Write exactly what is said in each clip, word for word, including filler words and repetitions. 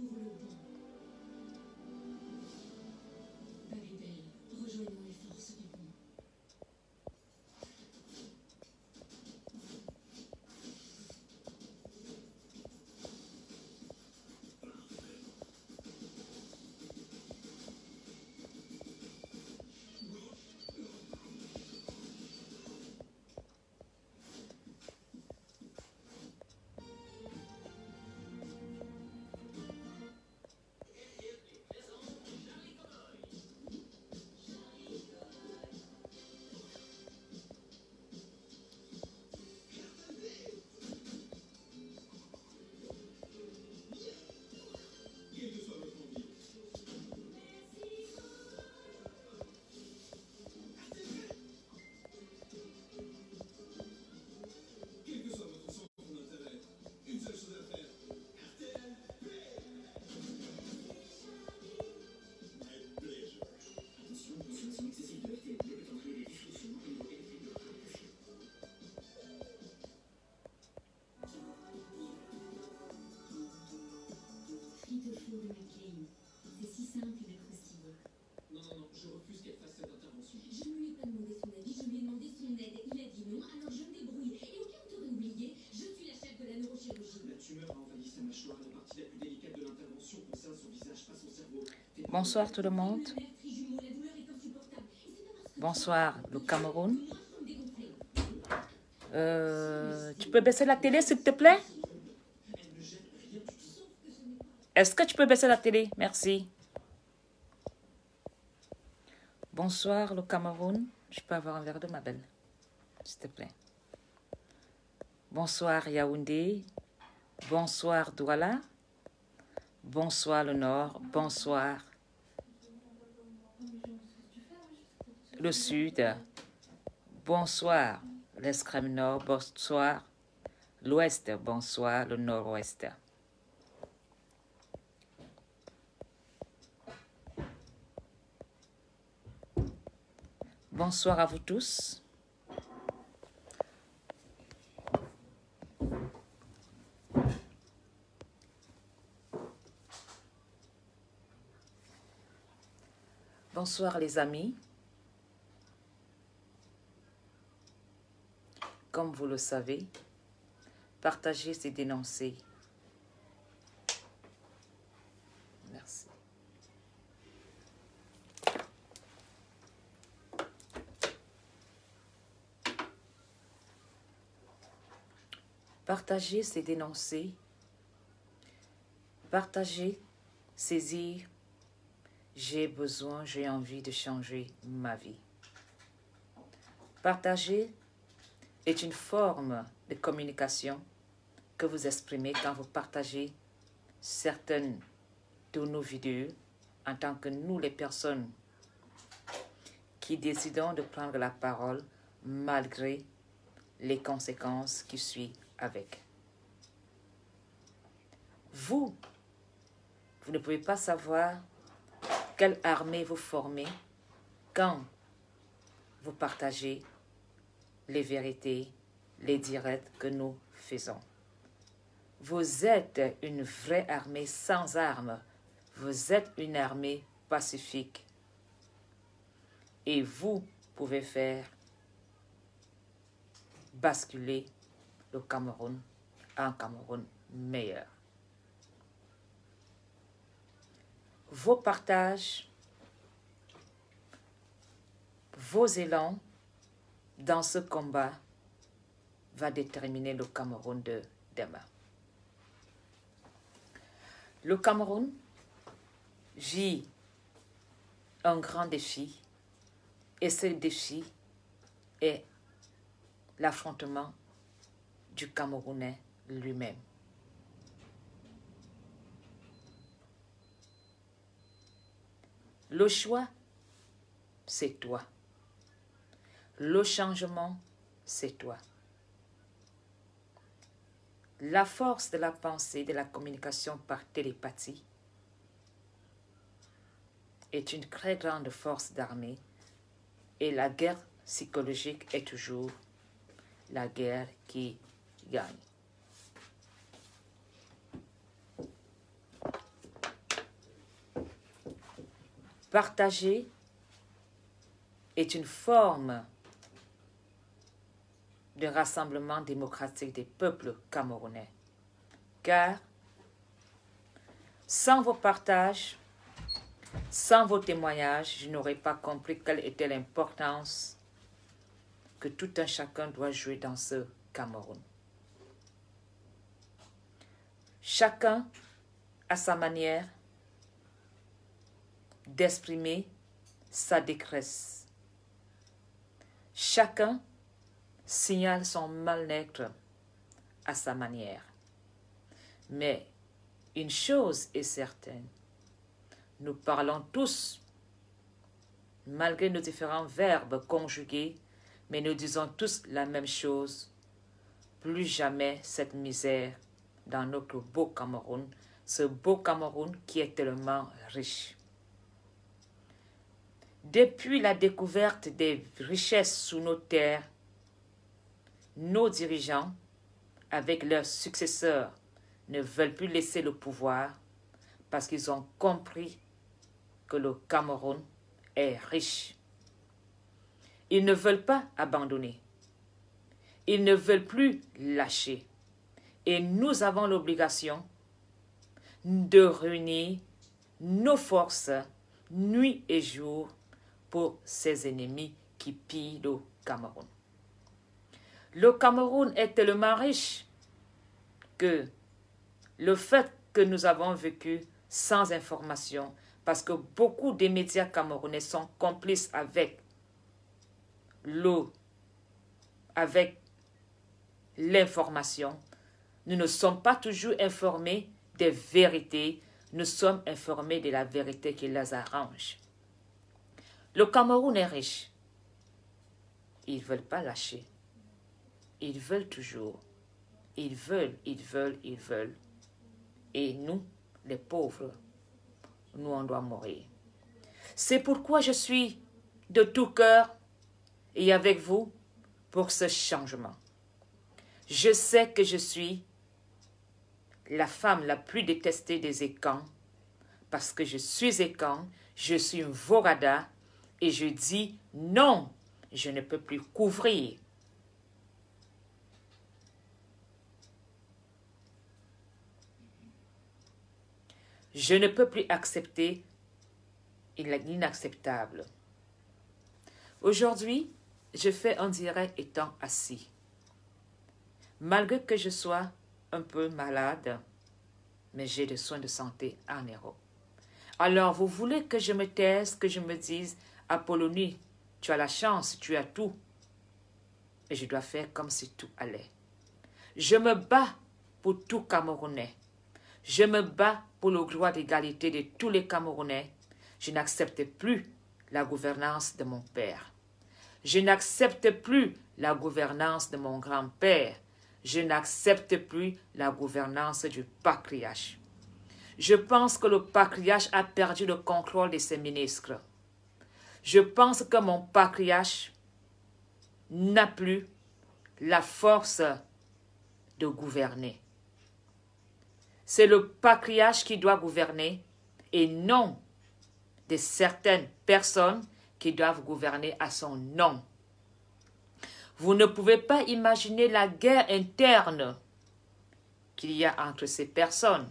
Bonsoir tout le monde. Bonsoir le Cameroun. Euh, tu peux baisser la télé s'il te plaît? Est-ce que tu peux baisser la télé? Merci. Bonsoir le Cameroun. Je peux avoir un verre de ma belle, s'il te plaît. Bonsoir Yaoundé. Bonsoir Douala. Bonsoir le Nord. Bonsoir le Sud. Bonsoir l'extrême Nord. Bonsoir l'Ouest. Bonsoir le Nord-Ouest. Bonsoir à vous tous. Bonsoir les amis. Comme vous le savez, partager c'est dénoncer. Merci. Partager c'est dénoncer. Partager, saisir. J'ai besoin, j'ai envie de changer ma vie. Partager est une forme de communication que vous exprimez quand vous partagez certaines de nos vidéos en tant que nous, les personnes qui décidons de prendre la parole malgré les conséquences qui suivent avec. Vous, vous ne pouvez pas savoir quelle armée vous formez quand vous partagez les vérités, les directs que nous faisons. Vous êtes une vraie armée sans armes. Vous êtes une armée pacifique. Et vous pouvez faire basculer le Cameroun en Cameroun meilleur. Vos partages, vos élans dans ce combat va déterminer le Cameroun de demain. Le Cameroun vit un grand défi et ce défi est l'affrontement du Camerounais lui-même. Le choix, c'est toi. Le changement, c'est toi. La force de la pensée, de la communication par télépathie est une très grande force d'armée et la guerre psychologique est toujours la guerre qui gagne. Partager est une forme de rassemblement démocratique des peuples camerounais. Car sans vos partages, sans vos témoignages, je n'aurais pas compris quelle était l'importance que tout un chacun doit jouer dans ce Cameroun. Chacun a sa manière d'exprimer sa détresse. Chacun signale son mal-être à sa manière. Mais une chose est certaine, nous parlons tous, malgré nos différents verbes conjugués, mais nous disons tous la même chose. Plus jamais cette misère dans notre beau Cameroun, ce beau Cameroun qui est tellement riche. Depuis la découverte des richesses sous nos terres, nos dirigeants, avec leurs successeurs, ne veulent plus laisser le pouvoir parce qu'ils ont compris que le Cameroun est riche. Ils ne veulent pas abandonner. Ils ne veulent plus lâcher. Et nous avons l'obligation de réunir nos forces nuit et jour pour ces ennemis qui pillent le Cameroun. Le Cameroun est tellement riche que le fait que nous avons vécu sans information, parce que beaucoup des médias camerounais sont complices avec l'eau, avec l'information, nous ne sommes pas toujours informés des vérités, nous sommes informés de la vérité qui les arrange. Le Cameroun est riche. Ils ne veulent pas lâcher. Ils veulent toujours. Ils veulent, ils veulent, ils veulent. Et nous, les pauvres, nous, on doit mourir. C'est pourquoi je suis de tout cœur et avec vous pour ce changement. Je sais que je suis la femme la plus détestée des Ekans parce que je suis Ekan, je suis une Vorada et je dis non, je ne peux plus couvrir. Je ne peux plus accepter l'inacceptable. Aujourd'hui, je fais un direct étant assis. Malgré que je sois un peu malade, mais j'ai des soins de santé en Europe. Alors, vous voulez que je me taise, que je me dise, Apollonie, tu as la chance, tu as tout. Et je dois faire comme si tout allait. Je me bats pour tout Camerounais. Je me bats pour le droit d'égalité de tous les Camerounais. Je n'accepte plus la gouvernance de mon père. Je n'accepte plus la gouvernance de mon grand-père. Je n'accepte plus la gouvernance du patriarche. Je pense que le patriarche a perdu le contrôle de ses ministres. Je pense que mon patriarche n'a plus la force de gouverner. C'est le patriarche qui doit gouverner et non de certaines personnes qui doivent gouverner à son nom. Vous ne pouvez pas imaginer la guerre interne qu'il y a entre ces personnes.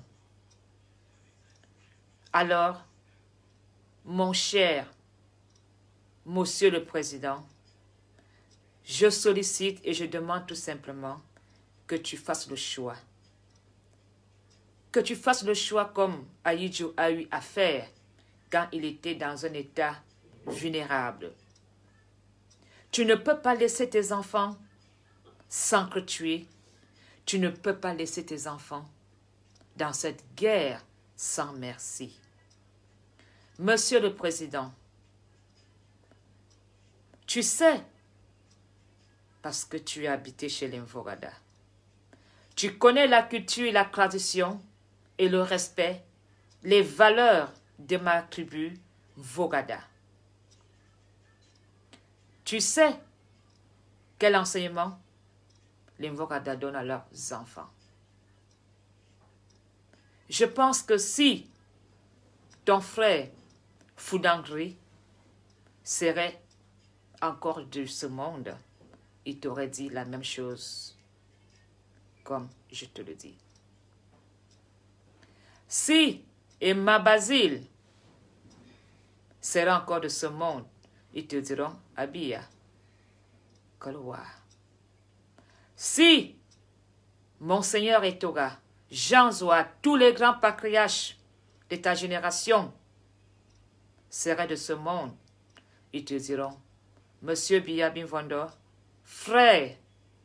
Alors, mon cher Monsieur le Président, je sollicite et je demande tout simplement que tu fasses le choix. Que tu fasses le choix comme Ahidjo a eu à faire quand il était dans un état vulnérable. Tu ne peux pas laisser tes enfants s'entretuer. Tu ne peux pas laisser tes enfants dans cette guerre sans merci. Monsieur le Président, tu sais, parce que tu as habité chez les Mvorada, tu connais la culture et la tradition et le respect, les valeurs de ma tribu Vogada. Tu sais quel enseignement les Mvorada donnent à leurs enfants. Je pense que si ton frère Foudangri serait encore de ce monde, il t'aurait dit la même chose, comme je te le dis. Si Emma Basile serait encore de ce monde, ils te diront Abia, Kolowa. Si Monseigneur Etoga, Jean Zoa, tous les grands patriarches de ta génération seraient de ce monde, ils te diront, Monsieur Biya Vondo, frère,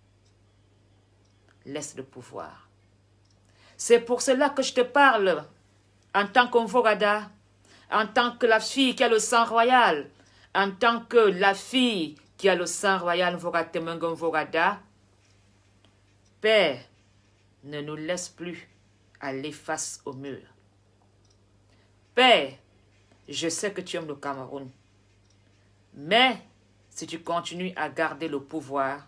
laisse le pouvoir. C'est pour cela que je te parle en tant qu'Onvorada, en tant que la fille qui a le sang royal, en tant que la fille qui a le sang royal Vorada. Père, ne nous laisse plus aller face au mur. Père, je sais que tu aimes le Cameroun, mais si tu continues à garder le pouvoir,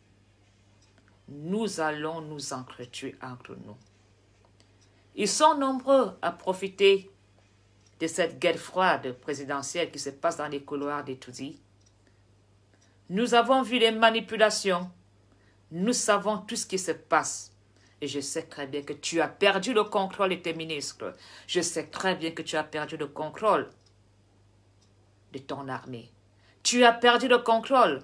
nous allons nous entretuer entre nous. Ils sont nombreux à profiter de cette guerre froide présidentielle qui se passe dans les couloirs des Tutsis. Nous avons vu les manipulations. Nous savons tout ce qui se passe. Et je sais très bien que tu as perdu le contrôle de tes ministres. Je sais très bien que tu as perdu le contrôle de ton armée. Tu as perdu le contrôle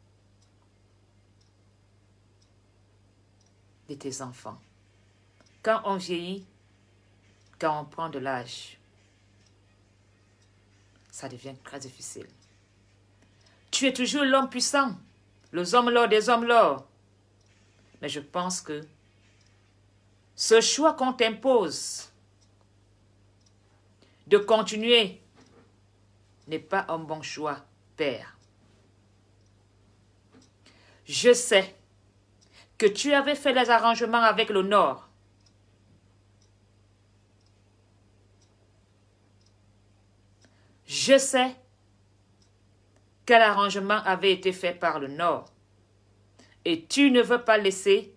de tes enfants. Quand on vieillit, quand on prend de l'âge, ça devient très difficile. Tu es toujours l'homme puissant, les hommes l'or des hommes l'or. Mais je pense que ce choix qu'on t'impose de continuer n'est pas un bon choix, Père. Je sais que tu avais fait des arrangements avec le Nord. Je sais quel arrangement avait été fait par le Nord. Et tu ne veux pas laisser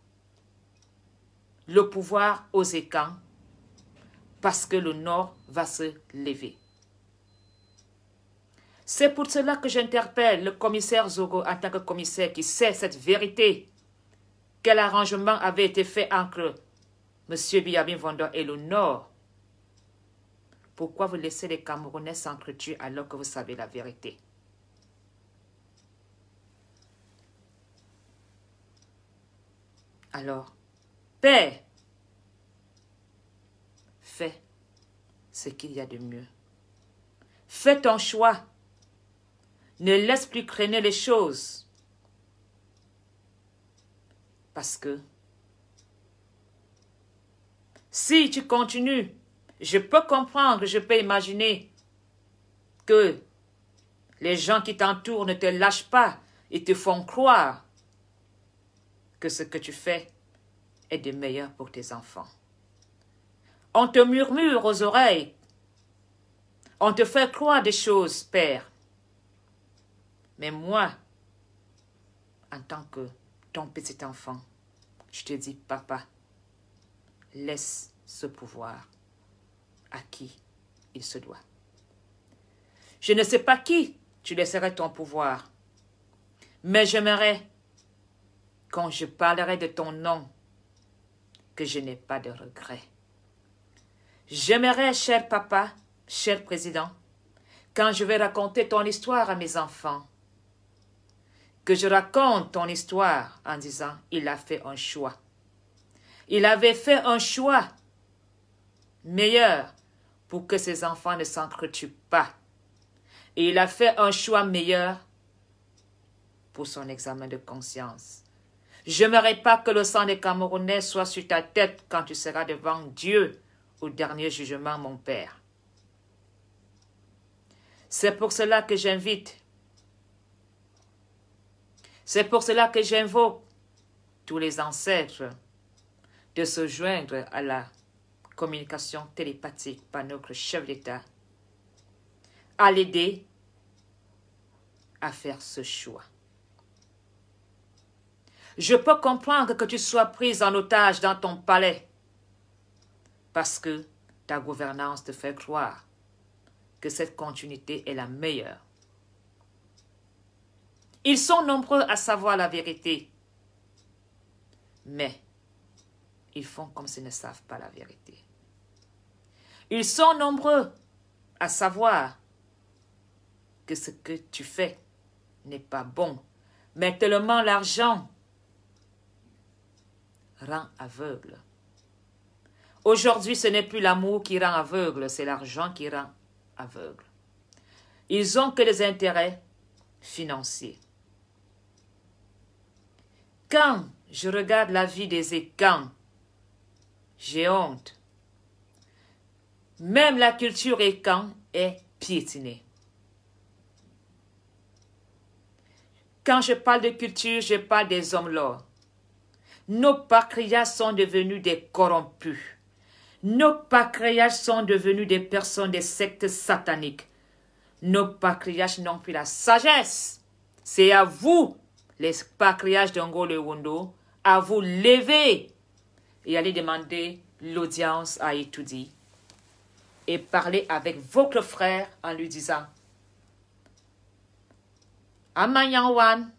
le pouvoir aux Écans parce que le Nord va se lever. C'est pour cela que j'interpelle le commissaire Zogo en tant que commissaire qui sait cette vérité. Quel arrangement avait été fait entre M. Biya Vondo et le Nord? Pourquoi vous laissez les Camerounais s'entretuer alors que vous savez la vérité? Alors, Père, fais ce qu'il y a de mieux. Fais ton choix. Ne laisse plus traîner les choses. Parce que si tu continues, je peux comprendre, je peux imaginer que les gens qui t'entourent ne te lâchent pas et te font croire que ce que tu fais est de meilleur pour tes enfants. On te murmure aux oreilles. On te fait croire des choses, Père. Mais moi, en tant que ton petit enfant, je te dis, papa, laisse ce pouvoir à qui il se doit. Je ne sais pas qui tu laisserais ton pouvoir, mais j'aimerais, quand je parlerai de ton nom, que je n'ai pas de regrets. J'aimerais, cher papa, cher président, quand je vais raconter ton histoire à mes enfants, que je raconte ton histoire en disant, il a fait un choix. Il avait fait un choix meilleur pour que ses enfants ne s'entretuent pas. Et il a fait un choix meilleur pour son examen de conscience. Je n'aimerais pas que le sang des Camerounais soit sur ta tête quand tu seras devant Dieu au dernier jugement, mon Père. C'est pour cela que j'invite, c'est pour cela que j'invoque tous les ancêtres de se joindre à la communication télépathique par notre chef d'État, à l'aider à faire ce choix. Je peux comprendre que tu sois prise en otage dans ton palais parce que ta gouvernance te fait croire que cette continuité est la meilleure. Ils sont nombreux à savoir la vérité, mais ils font comme s'ils ne savent pas la vérité. Ils sont nombreux à savoir que ce que tu fais n'est pas bon, mais tellement l'argent rend aveugle. Aujourd'hui, ce n'est plus l'amour qui rend aveugle, c'est l'argent qui rend aveugle. Ils ont que les intérêts financiers. Quand je regarde la vie des Écans, j'ai honte. Même la culture Écan est piétinée. Quand je parle de culture, je parle des hommes là. Nos patriarches sont devenus des corrompus. Nos patriarches sont devenus des personnes des sectes sataniques. Nos patriarches n'ont plus la sagesse. C'est à vous, les patriarches d'Angole et Wondo, à vous lever et aller demander l'audience à Itoudi et parler avec votre frère en lui disant Amanyanwan,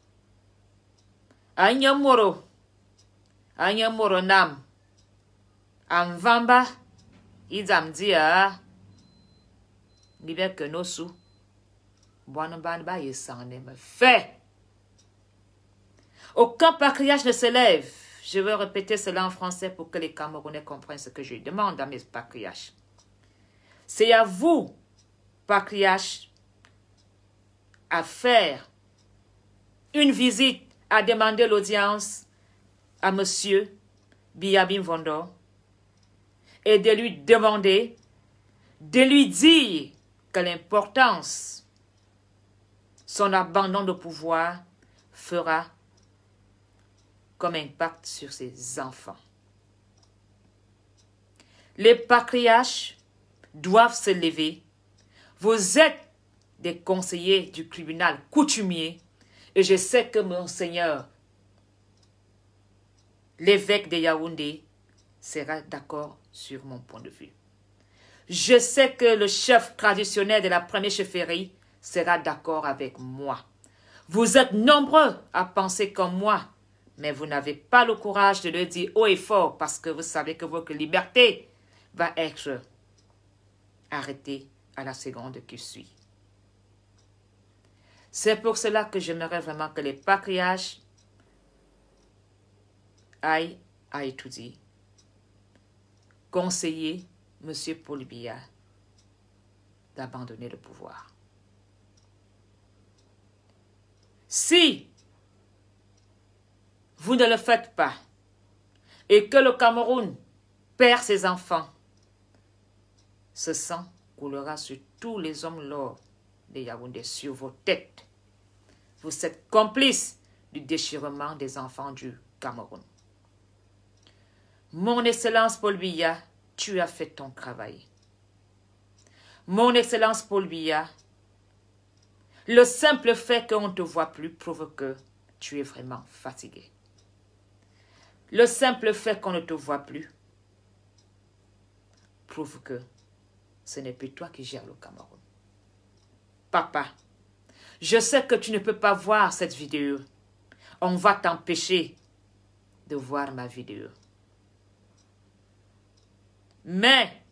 Anyamoro, Anyamoro Nam, Amvamba, Idamdia, Libek Nosu, Bonambanba Yesanem, fait. Aucun patriarche ne se lève. Je veux répéter cela en français pour que les Camerounais comprennent ce que je demande à mes patriarches. C'est à vous, patriarches, à faire une visite, à demander l'audience à monsieur Biabim Vondo et de lui demander, de lui dire que l'importance, son abandon de pouvoir fera comme impact sur ses enfants. Les patriarches doivent se lever. Vous êtes des conseillers du tribunal coutumier et je sais que mon Seigneur, l'évêque de Yaoundé, sera d'accord sur mon point de vue. Je sais que le chef traditionnel de la première chefferie sera d'accord avec moi. Vous êtes nombreux à penser comme moi, mais vous n'avez pas le courage de le dire haut et fort parce que vous savez que votre liberté va être arrêtée à la seconde qui suit. C'est pour cela que j'aimerais vraiment que les patriarches aillent à étudier, conseiller M. Paul Biya d'abandonner le pouvoir. Si vous ne le faites pas et que le Cameroun perd ses enfants, ce sang coulera sur tous les hommes lourds de Yaoundé, sur vos têtes. Vous êtes complices du déchirement des enfants du Cameroun. Mon Excellence Paul Biya, tu as fait ton travail. Mon Excellence Paul Biya, le simple fait qu'on ne te voit plus prouve que tu es vraiment fatigué. Le simple fait qu'on ne te voit plus prouve que ce n'est plus toi qui gères le Cameroun. Papa, je sais que tu ne peux pas voir cette vidéo. On va t'empêcher de voir ma vidéo. Mais,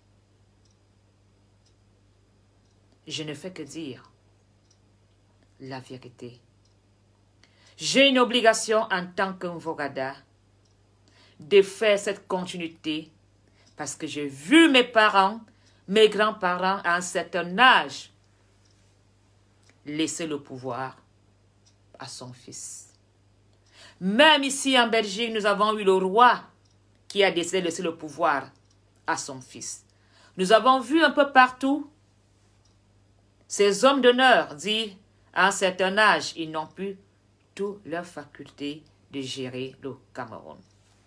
je ne fais que dire la vérité. J'ai une obligation en tant que Mvogada de faire cette continuité parce que j'ai vu mes parents, mes grands-parents à un certain âge laisser le pouvoir à son fils. Même ici en Belgique, nous avons eu le roi qui a décidé de laisser le pouvoir à son fils. Nous avons vu un peu partout ces hommes d'honneur dire à un certain âge, ils n'ont plus toute leur faculté de gérer le Cameroun.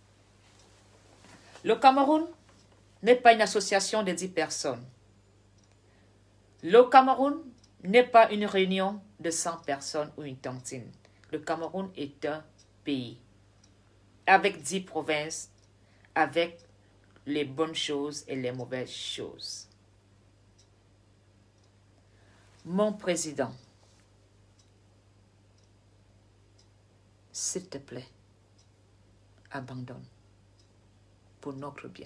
Le Cameroun n'est pas une association de dix personnes. Le Cameroun n'est pas une réunion de cent personnes ou une tontine. Le Cameroun est un pays avec dix provinces, avec les bonnes choses et les mauvaises choses. Mon président, s'il te plaît, abandonne pour notre bien.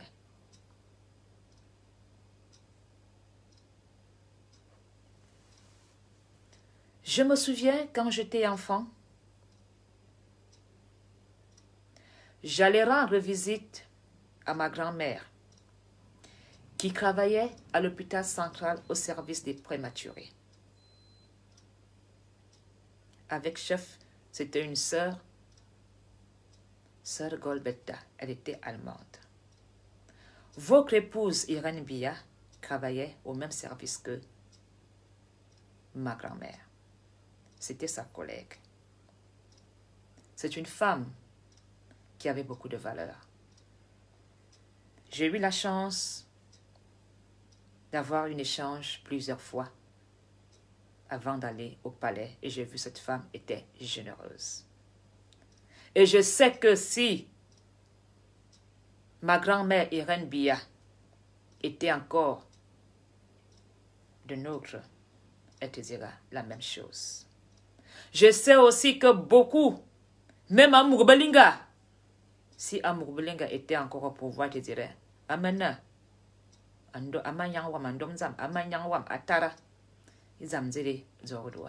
Je me souviens quand j'étais enfant, j'allais rendre visite à ma grand-mère qui travaillait à l'hôpital central au service des prématurés. Avec chef, c'était une sœur, sœur Golbetta, elle était allemande. Votre épouse Irène Bia travaillait au même service que ma grand-mère. C'était sa collègue. C'est une femme qui avait beaucoup de valeur. J'ai eu la chance d'avoir un échange plusieurs fois avant d'aller au palais et j'ai vu cette femme était généreuse. Et je sais que si ma grand-mère Irène Bia était encore de nôtre, elle te dira la même chose. Je sais aussi que beaucoup, même à Mourbelinga, si Amourbelinga était encore au pouvoir, te dirait Amana, Ando Amanyang Wam Andom Zam, Amanyang Wam Atara, Izam Zede Zorodoa.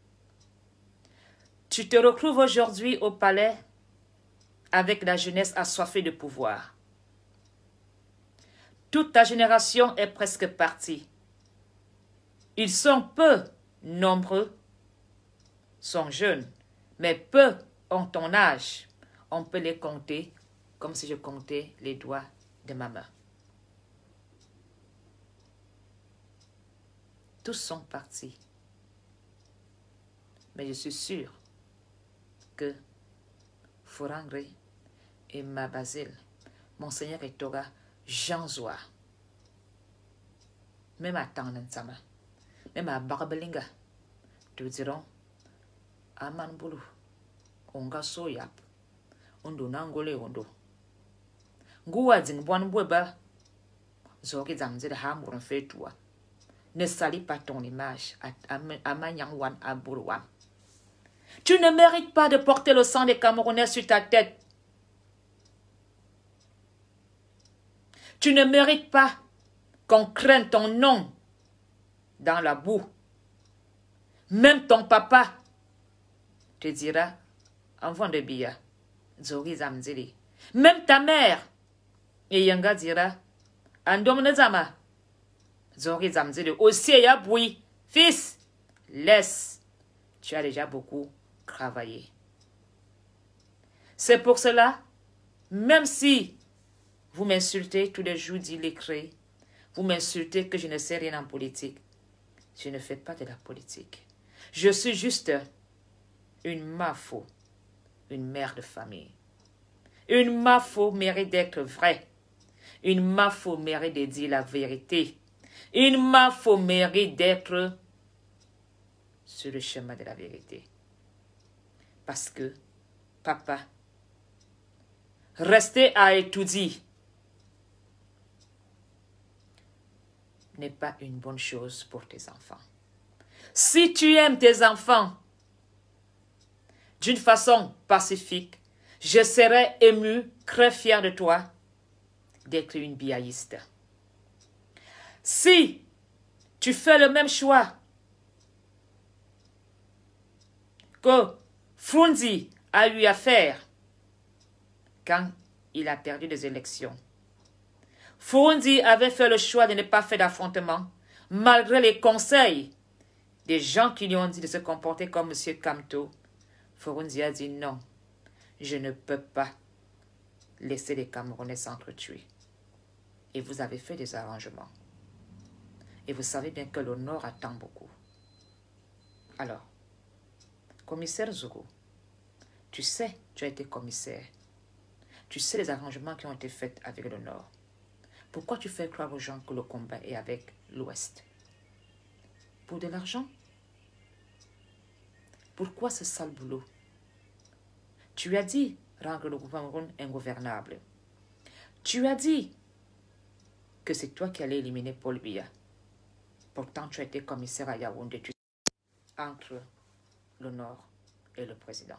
Tu te retrouves aujourd'hui au palais avec la jeunesse assoiffée de pouvoir. Toute ta génération est presque partie. Ils sont peu nombreux, sont jeunes, mais peu ont ton âge. On peut les compter comme si je comptais les doigts de ma main. Tous sont partis. Mais je suis sûre que Fourangre et ma Basile, Monseigneur Etora, Jean Zoa, même à Tangansama, même à Barbelinga, te diront Amanbulu, Onga Soyap, Ondo Nangole Ondo. Gua Zingbon Weba, Zoki Zamze de Hamour en fait toi. Ne salis pas ton image à Manyangwan à Bourouam. Tu ne mérites pas de porter le sang des Camerounais sur ta tête. Tu ne mérites pas qu'on craigne ton nom dans la boue. Même ton papa te dira, enfant de Bia, Zori Zamzili. Même ta mère, et Yanga dira, Andom Nezama, Zori Zamzili. Aussi, Yaboui, fils, laisse. Tu as déjà beaucoup travaillé. C'est pour cela, même si vous m'insultez tous les jours d'illétré, vous m'insultez que je ne sais rien en politique, je ne fais pas de la politique. Je suis juste une mafo, une mère de famille. Une mafo mérite d'être vraie. Une mafo mérite de dire la vérité. Une mafo mérite d'être sur le chemin de la vérité. Parce que, papa, rester à étudier n'est pas une bonne chose pour tes enfants. Si tu aimes tes enfants d'une façon pacifique, je serai ému, très fier de toi d'être une biaïste. Si tu fais le même choix que Frunzi a eu à faire quand il a perdu les élections, Frunzi avait fait le choix de ne pas faire d'affrontement, malgré les conseils des gens qui lui ont dit de se comporter comme M. Kamto. Frunzi a dit non, je ne peux pas laisser les Camerounais s'entretuer. Et vous avez fait des arrangements. Et vous savez bien que le Nord attend beaucoup. Alors, commissaire Zogo, tu sais, tu as été commissaire. Tu sais les arrangements qui ont été faits avec le Nord. Pourquoi tu fais croire aux gens que le combat est avec l'Ouest? Pour de l'argent? Pourquoi ce sale boulot? Tu as dit rendre le gouvernement ingouvernable. Tu as dit que c'est toi qui allais éliminer Paul Biya. Pourtant, tu as été commissaire à Yaoundé. Tu entre le Nord et le président.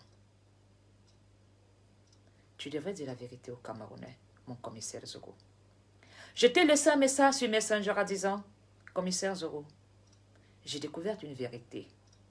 Tu devrais dire la vérité aux Camerounais, mon commissaire Zoro. Je t'ai laissé un message sur Messenger en disant, commissaire Zoro, j'ai découvert une vérité.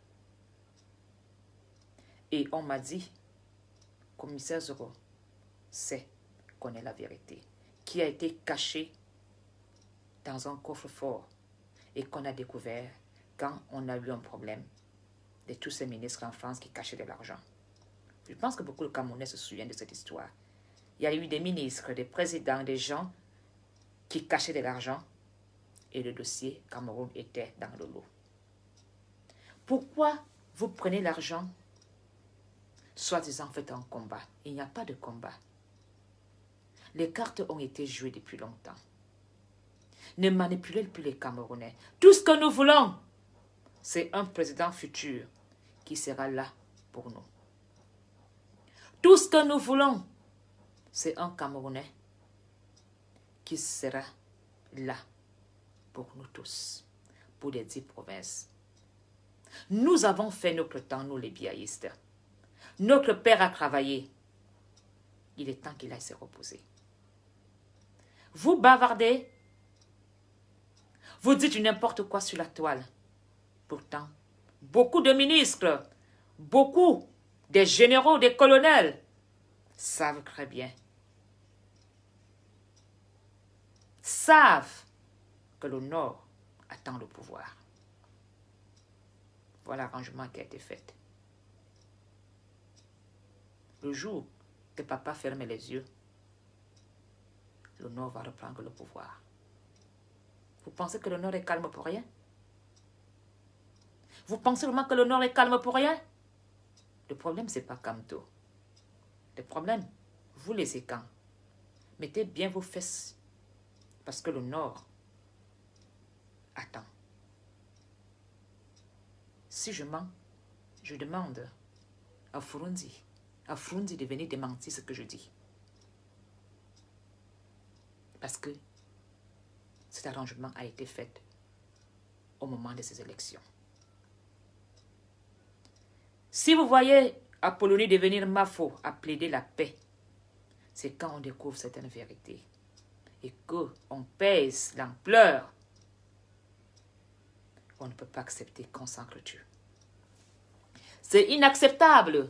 Et on m'a dit, commissaire Zoro, c'est qu'on est la vérité, qui a été cachée dans un coffre-fort et qu'on a découvert quand on a eu un problème de tous ces ministres en France qui cachaient de l'argent. Je pense que beaucoup de Camerounais se souviennent de cette histoire. Il y a eu des ministres, des présidents, des gens qui cachaient de l'argent et le dossier Cameroun était dans le lot. Pourquoi vous prenez l'argent, soi-disant faites un combat? Il n'y a pas de combat. Les cartes ont été jouées depuis longtemps. Ne manipulez plus les Camerounais. Tout ce que nous voulons, c'est un président futur qui sera là pour nous. Tout ce que nous voulons, c'est un Camerounais qui sera là pour nous tous, pour les dix provinces. Nous avons fait notre temps, nous les biaïstes. Notre père a travaillé. Il est temps qu'il aille se reposer. Vous bavardez. Vous dites n'importe quoi sur la toile. Pourtant, beaucoup de ministres, beaucoup des généraux, des colonels savent très bien, savent que le Nord attend le pouvoir. Voilà l'arrangement qui a été fait. Le jour que papa ferme les yeux, le Nord va reprendre le pouvoir. Vous pensez que le Nord est calme pour rien? Vous pensez vraiment que le Nord est calme pour rien? Le problème, ce n'est pas Kamto. Le problème, vous les écans, mettez bien vos fesses. Parce que le Nord attend. Si je mens, je demande à Furundi, à Furundi de venir démentir ce que je dis. Parce que cet arrangement a été fait au moment de ces élections. Si vous voyez Apollonie devenir Mafo à plaider la paix, c'est quand on découvre certaines vérités et qu'on pèse l'ampleur. On ne peut pas accepter qu'on s'entretue. C'est inacceptable.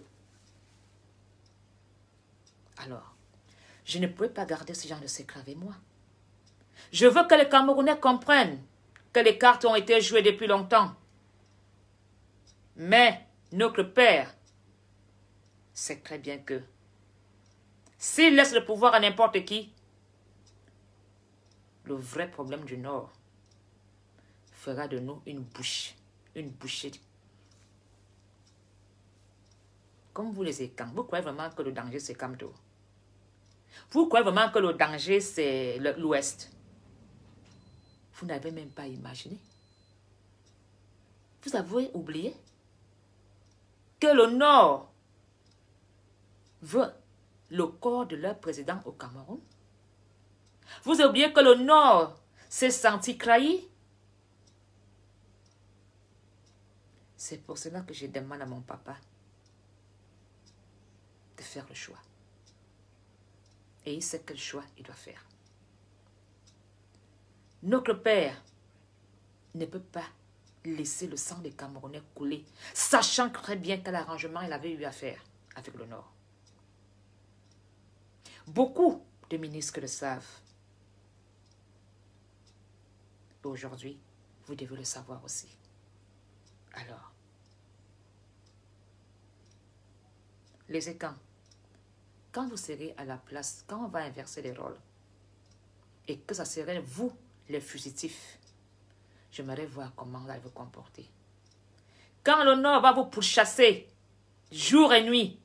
Alors, je ne peux pas garder ce genre de secret avec moi. Je veux que les Camerounais comprennent que les cartes ont été jouées depuis longtemps. Mais notre père sait très bien que s'il laisse le pouvoir à n'importe qui, le vrai problème du Nord fera de nous une bouche, une bouchée. Comme vous les écans, vous croyez vraiment que le danger c'est Kamto? Vous croyez vraiment que le danger c'est l'Ouest? Vous n'avez même pas imaginé. Vous avez oublié que le Nord veut le corps de leur président au Cameroun. Vous avez oublié que le Nord s'est senti trahi. C'est pour cela que je demande à mon papa de faire le choix. Et il sait quel choix il doit faire. Notre père ne peut pas laisser le sang des Camerounais couler, sachant très bien quel arrangement il avait eu à faire avec le Nord. Beaucoup de ministres le savent. Aujourd'hui, vous devez le savoir aussi. Alors, les écans, quand vous serez à la place, quand on va inverser les rôles, et que ça serait vous, les fugitifs, j'aimerais voir comment vous allez vous comporter. Quand le Nord va vous pourchasser, jour et nuit,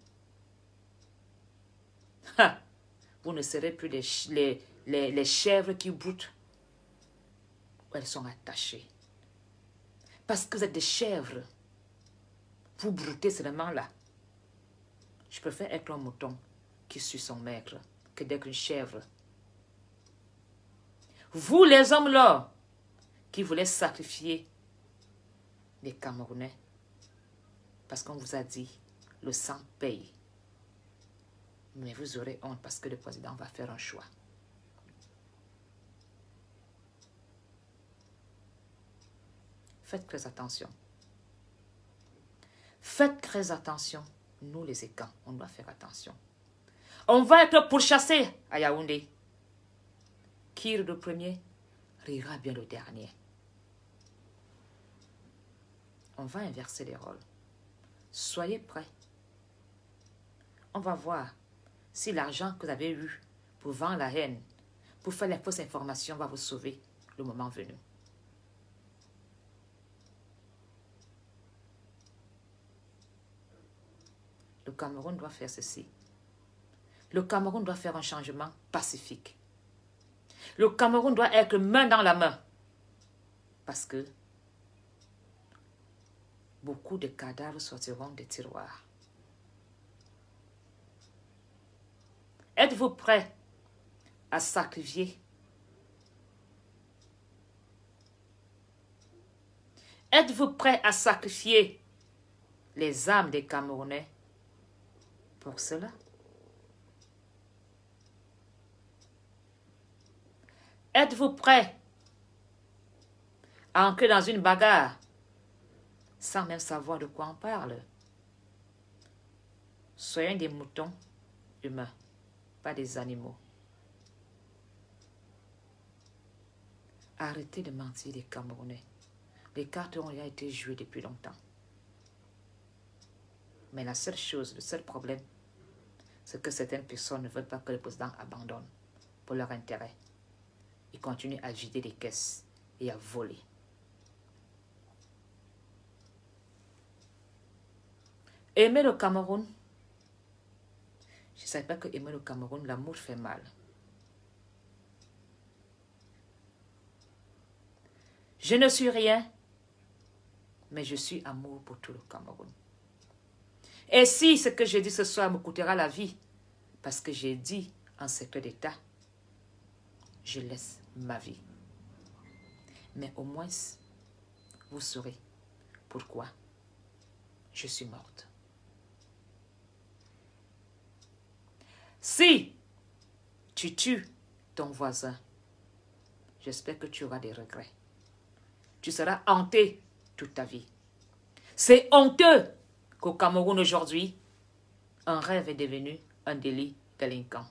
ha, vous ne serez plus les, les, les, les chèvres qui broutent où elles sont attachées. Parce que vous êtes des chèvres. Vous broutez seulement là. Je préfère être un mouton qui suit son maître que d'être une chèvre. Vous, les hommes là, qui voulaient sacrifier les Camerounais parce qu'on vous a dit, le sang paye. Mais vous aurez honte parce que le président va faire un choix. Faites très attention. Faites très attention. Nous, les écans, on doit faire attention. On va être pourchassés à Yaoundé. Qui rit le premier, rira bien le dernier. On va inverser les rôles. Soyez prêts. On va voir si l'argent que vous avez eu pour vendre la haine, pour faire les fausses informations, va vous sauver le moment venu. Le Cameroun doit faire ceci. Le Cameroun doit faire un changement pacifique. Le Cameroun doit être main dans la main. Parce que beaucoup de cadavres sortiront des tiroirs. Êtes-vous prêts à sacrifier? Êtes-vous prêts à sacrifier les âmes des Camerounais pour cela? Êtes-vous prêts à entrer dans une bagarre sans même savoir de quoi on parle? Soyez des moutons humains, pas des animaux. Arrêtez de mentir les Camerounais. Les cartes ont déjà été jouées depuis longtemps. Mais la seule chose, le seul problème, c'est que certaines personnes ne veulent pas que le président abandonne pour leur intérêt. Ils continuent à vider les caisses et à voler. Aimer le Cameroun, je ne savais pas que aimer le Cameroun, l'amour fait mal. Je ne suis rien, mais je suis amour pour tout le Cameroun. Et si ce que j'ai dit ce soir me coûtera la vie, parce que j'ai dit en secret d'État, je laisse ma vie. Mais au moins, vous saurez pourquoi je suis morte. Si tu tues ton voisin, j'espère que tu auras des regrets. Tu seras hanté toute ta vie. C'est honteux qu'au Cameroun aujourd'hui, un rêve est devenu un délit délinquant.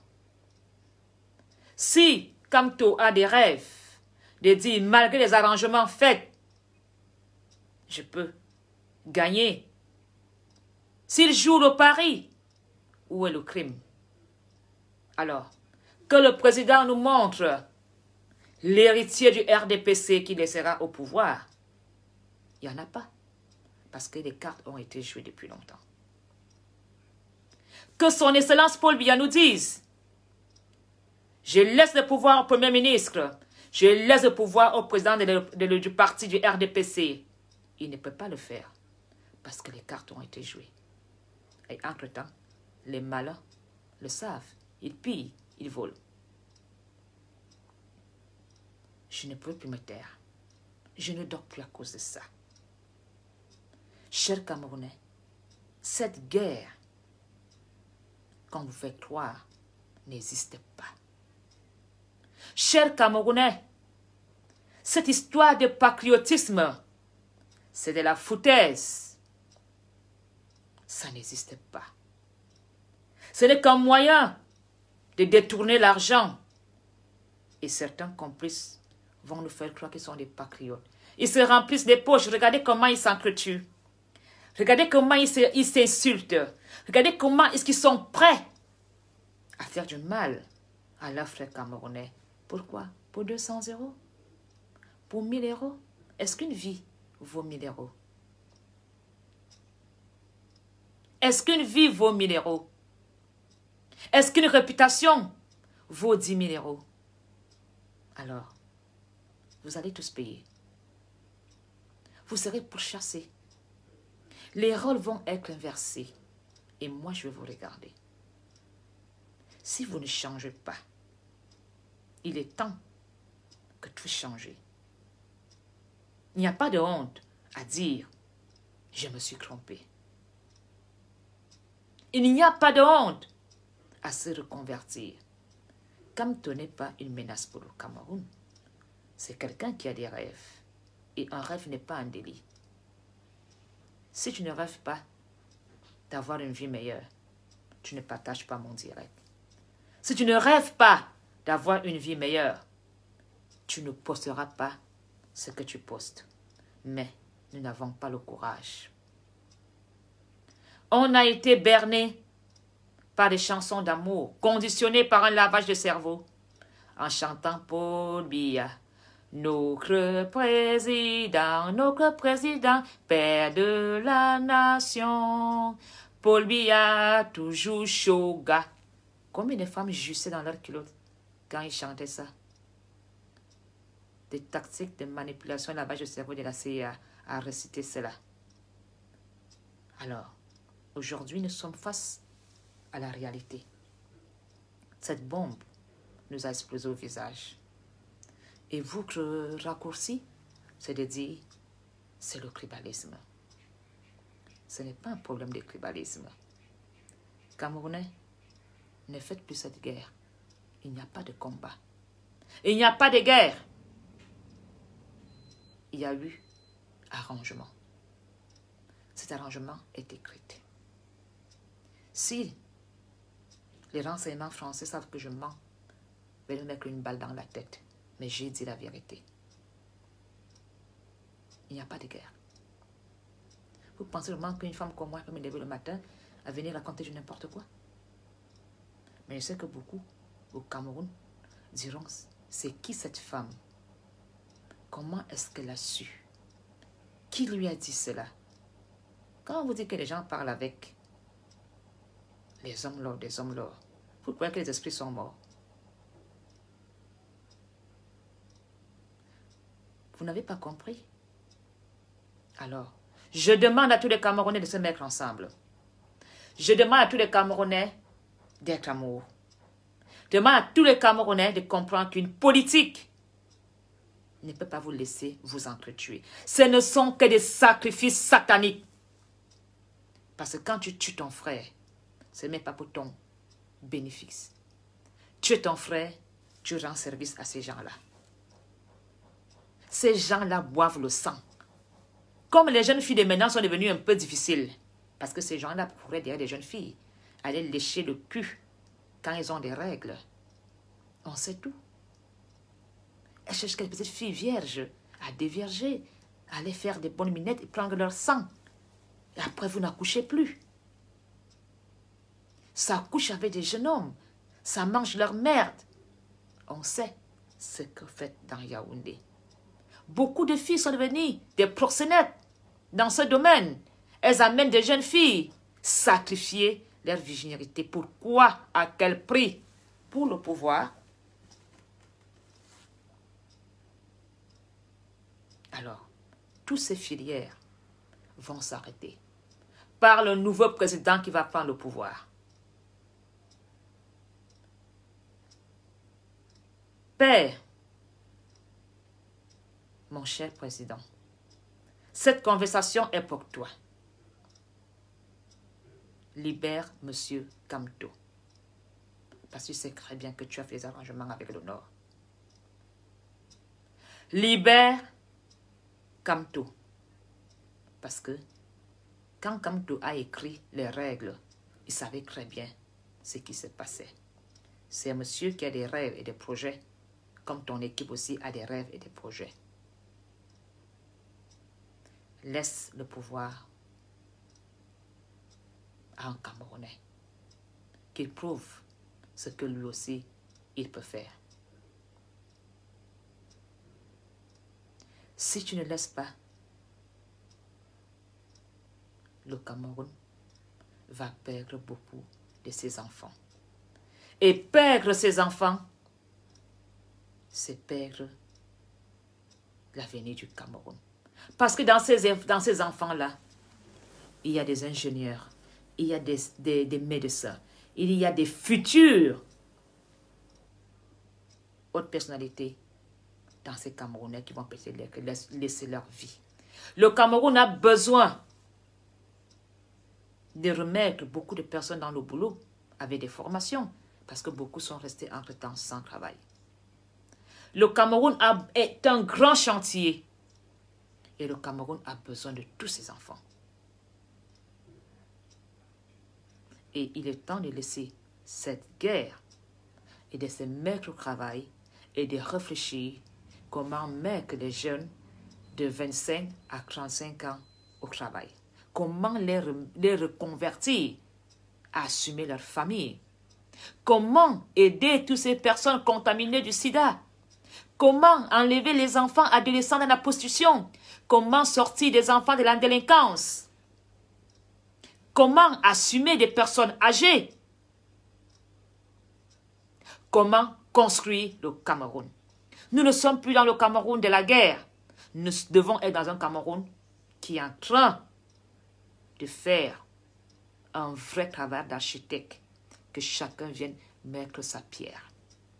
Si Kamto a des rêves de dire, malgré les arrangements faits, je peux gagner. S'il joue le pari, où est le crime? Alors, que le président nous montre l'héritier du R D P C qui laissera au pouvoir. Il n'y en a pas, parce que les cartes ont été jouées depuis longtemps. Que son Excellence Paul Biya nous dise, je laisse le pouvoir au Premier ministre, je laisse le pouvoir au président de le, de le, du parti du R D P C. Il ne peut pas le faire, parce que les cartes ont été jouées. Et entre-temps, les malins le savent. Ils pillent, ils volent. Je ne peux plus me taire. Je ne dors plus à cause de ça. Chers Camerounais, cette guerre, qu'on vous fait croire, n'existe pas. Chers Camerounais, cette histoire de patriotisme, c'est de la foutaise. Ça n'existe pas. Ce n'est qu'un moyen de détourner l'argent. Et certains complices vont nous faire croire qu'ils sont des patriotes. Ils se remplissent des poches. Regardez comment ils s'entretuent. Regardez comment ils s'insultent. Regardez comment est-ce qu'ils sont prêts à faire du mal à leurs frères camerounais. Pourquoi? Pour deux cents euros? Pour mille euros? Est-ce qu'une vie vaut mille euros? Est-ce qu'une vie vaut mille euros? Est-ce qu'une réputation vaut dix mille euros? Alors, vous allez tous payer. Vous serez pourchassés. Les rôles vont être inversés. Et moi, je vais vous regarder. Si vous ne changez pas, il est temps que tout change. Il n'y a pas de honte à dire « je me suis trompé ». Il n'y a pas de honte à se reconvertir. Kamto n'est pas une menace pour le Cameroun. C'est quelqu'un qui a des rêves. Et un rêve n'est pas un délit. Si tu ne rêves pas d'avoir une vie meilleure, tu ne partages pas mon direct. Si tu ne rêves pas d'avoir une vie meilleure, tu ne posteras pas ce que tu postes. Mais nous n'avons pas le courage. On a été berné par des chansons d'amour, conditionnées par un lavage de cerveau, en chantant Paul Biya. Notre président, notre président, père de la nation. Paul Biya, toujours chaud gars. Combien de femmes jussaient dans leur culotte quand ils chantaient ça? Des tactiques de manipulation, lavage de cerveau de la C I A à réciter cela. Alors, aujourd'hui, nous sommes face à la réalité. Cette bombe nous a explosé au visage. Et votre raccourci, c'est de dire, c'est le tribalisme. Ce n'est pas un problème de tribalisme. Camerounais, ne faites plus cette guerre. Il n'y a pas de combat. Il n'y a pas de guerre. Il y a eu arrangement. Cet arrangement est écrit. Si les renseignements français savent que je mens, je vais me mettre une balle dans la tête. Mais j'ai dit la vérité. Il n'y a pas de guerre. Vous pensez vraiment qu'une femme comme moi peut me lever le matin à venir raconter du n'importe quoi? Mais je sais que beaucoup au Cameroun diront, c'est qui cette femme? Comment est-ce qu'elle a su? Qui lui a dit cela? Quand on vous dit que les gens parlent avec les hommes lors des hommes lors, vous croyez que les esprits sont morts? Vous n'avez pas compris? Alors, je demande à tous les Camerounais de se mettre ensemble. Je demande à tous les Camerounais d'être amoureux. Je demande à tous les Camerounais de comprendre qu'une politique ne peut pas vous laisser vous entretuer. Ce ne sont que des sacrifices sataniques. Parce que quand tu tues ton frère, ce n'est pas pour ton bénéfice. Tuer ton frère, tu rends service à ces gens-là. Ces gens-là boivent le sang. Comme les jeunes filles de maintenant sont devenues un peu difficiles, parce que ces gens-là pourraient derrière des jeunes filles aller lécher le cul quand ils ont des règles. On sait tout. Elles cherchent quelques petites filles vierges à dévierger, à aller faire des bonnes minettes et prendre leur sang. Et après, vous n'accouchez plus. Ça couche avec des jeunes hommes. Ça mange leur merde. On sait ce que vous faites dans Yaoundé. Beaucoup de filles sont devenues des proxénètes dans ce domaine. Elles amènent des jeunes filles sacrifier leur virginité. Pourquoi? À quel prix? Pour le pouvoir. Alors, toutes ces filières vont s'arrêter par le nouveau président qui va prendre le pouvoir. Père, mon cher président, cette conversation est pour toi. Libère Monsieur Kamto. Parce que tu sais très bien que tu as fait des arrangements avec le Nord. Libère Kamto. Parce que quand Kamto a écrit les règles, il savait très bien ce qui se passait. C'est un monsieur qui a des rêves et des projets, comme ton équipe aussi a des rêves et des projets. Laisse le pouvoir à un Camerounais, qu'il prouve ce que lui aussi il peut faire. Si tu ne laisses pas, le Cameroun va perdre beaucoup de ses enfants. Et perdre ses enfants, c'est perdre l'avenir du Cameroun. Parce que dans ces, dans ces enfants-là, il y a des ingénieurs, il y a des, des, des médecins, il y a des futures hautes personnalités dans ces Camerounais qui vont laisser leur vie. Le Cameroun a besoin de remettre beaucoup de personnes dans le boulot avec des formations, parce que beaucoup sont restés entre-temps sans travail. Le Cameroun a, est un grand chantier et le Cameroun a besoin de tous ses enfants. Et il est temps de laisser cette guerre et de se mettre au travail et de réfléchir comment mettre les jeunes de vingt-cinq à trente-cinq ans au travail. Comment les, les reconvertir à assumer leur famille. Comment aider toutes ces personnes contaminées du sida. Comment enlever les enfants adolescents de la prostitution. Comment sortir des enfants de la délinquance. Comment assumer des personnes âgées. Comment construire le Cameroun. Nous ne sommes plus dans le Cameroun de la guerre. Nous devons être dans un Cameroun qui est en train de faire un vrai travail d'architecte, que chacun vienne mettre sa pierre.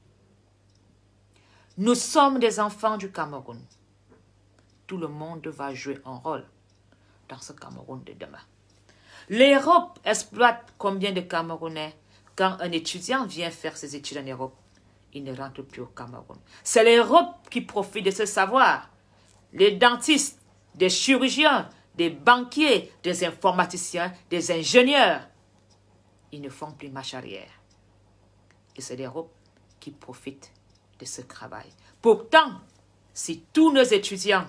Nous sommes des enfants du Cameroun. Tout le monde va jouer un rôle dans ce Cameroun de demain. L'Europe exploite combien de Camerounais? Quand un étudiant vient faire ses études en Europe, il ne rentre plus au Cameroun. C'est l'Europe qui profite de ce savoir. Les dentistes, des chirurgiens, des banquiers, des informaticiens, des ingénieurs, ils ne font plus marche arrière. Et c'est l'Europe qui profite de ce travail. Pourtant, si tous nos étudiants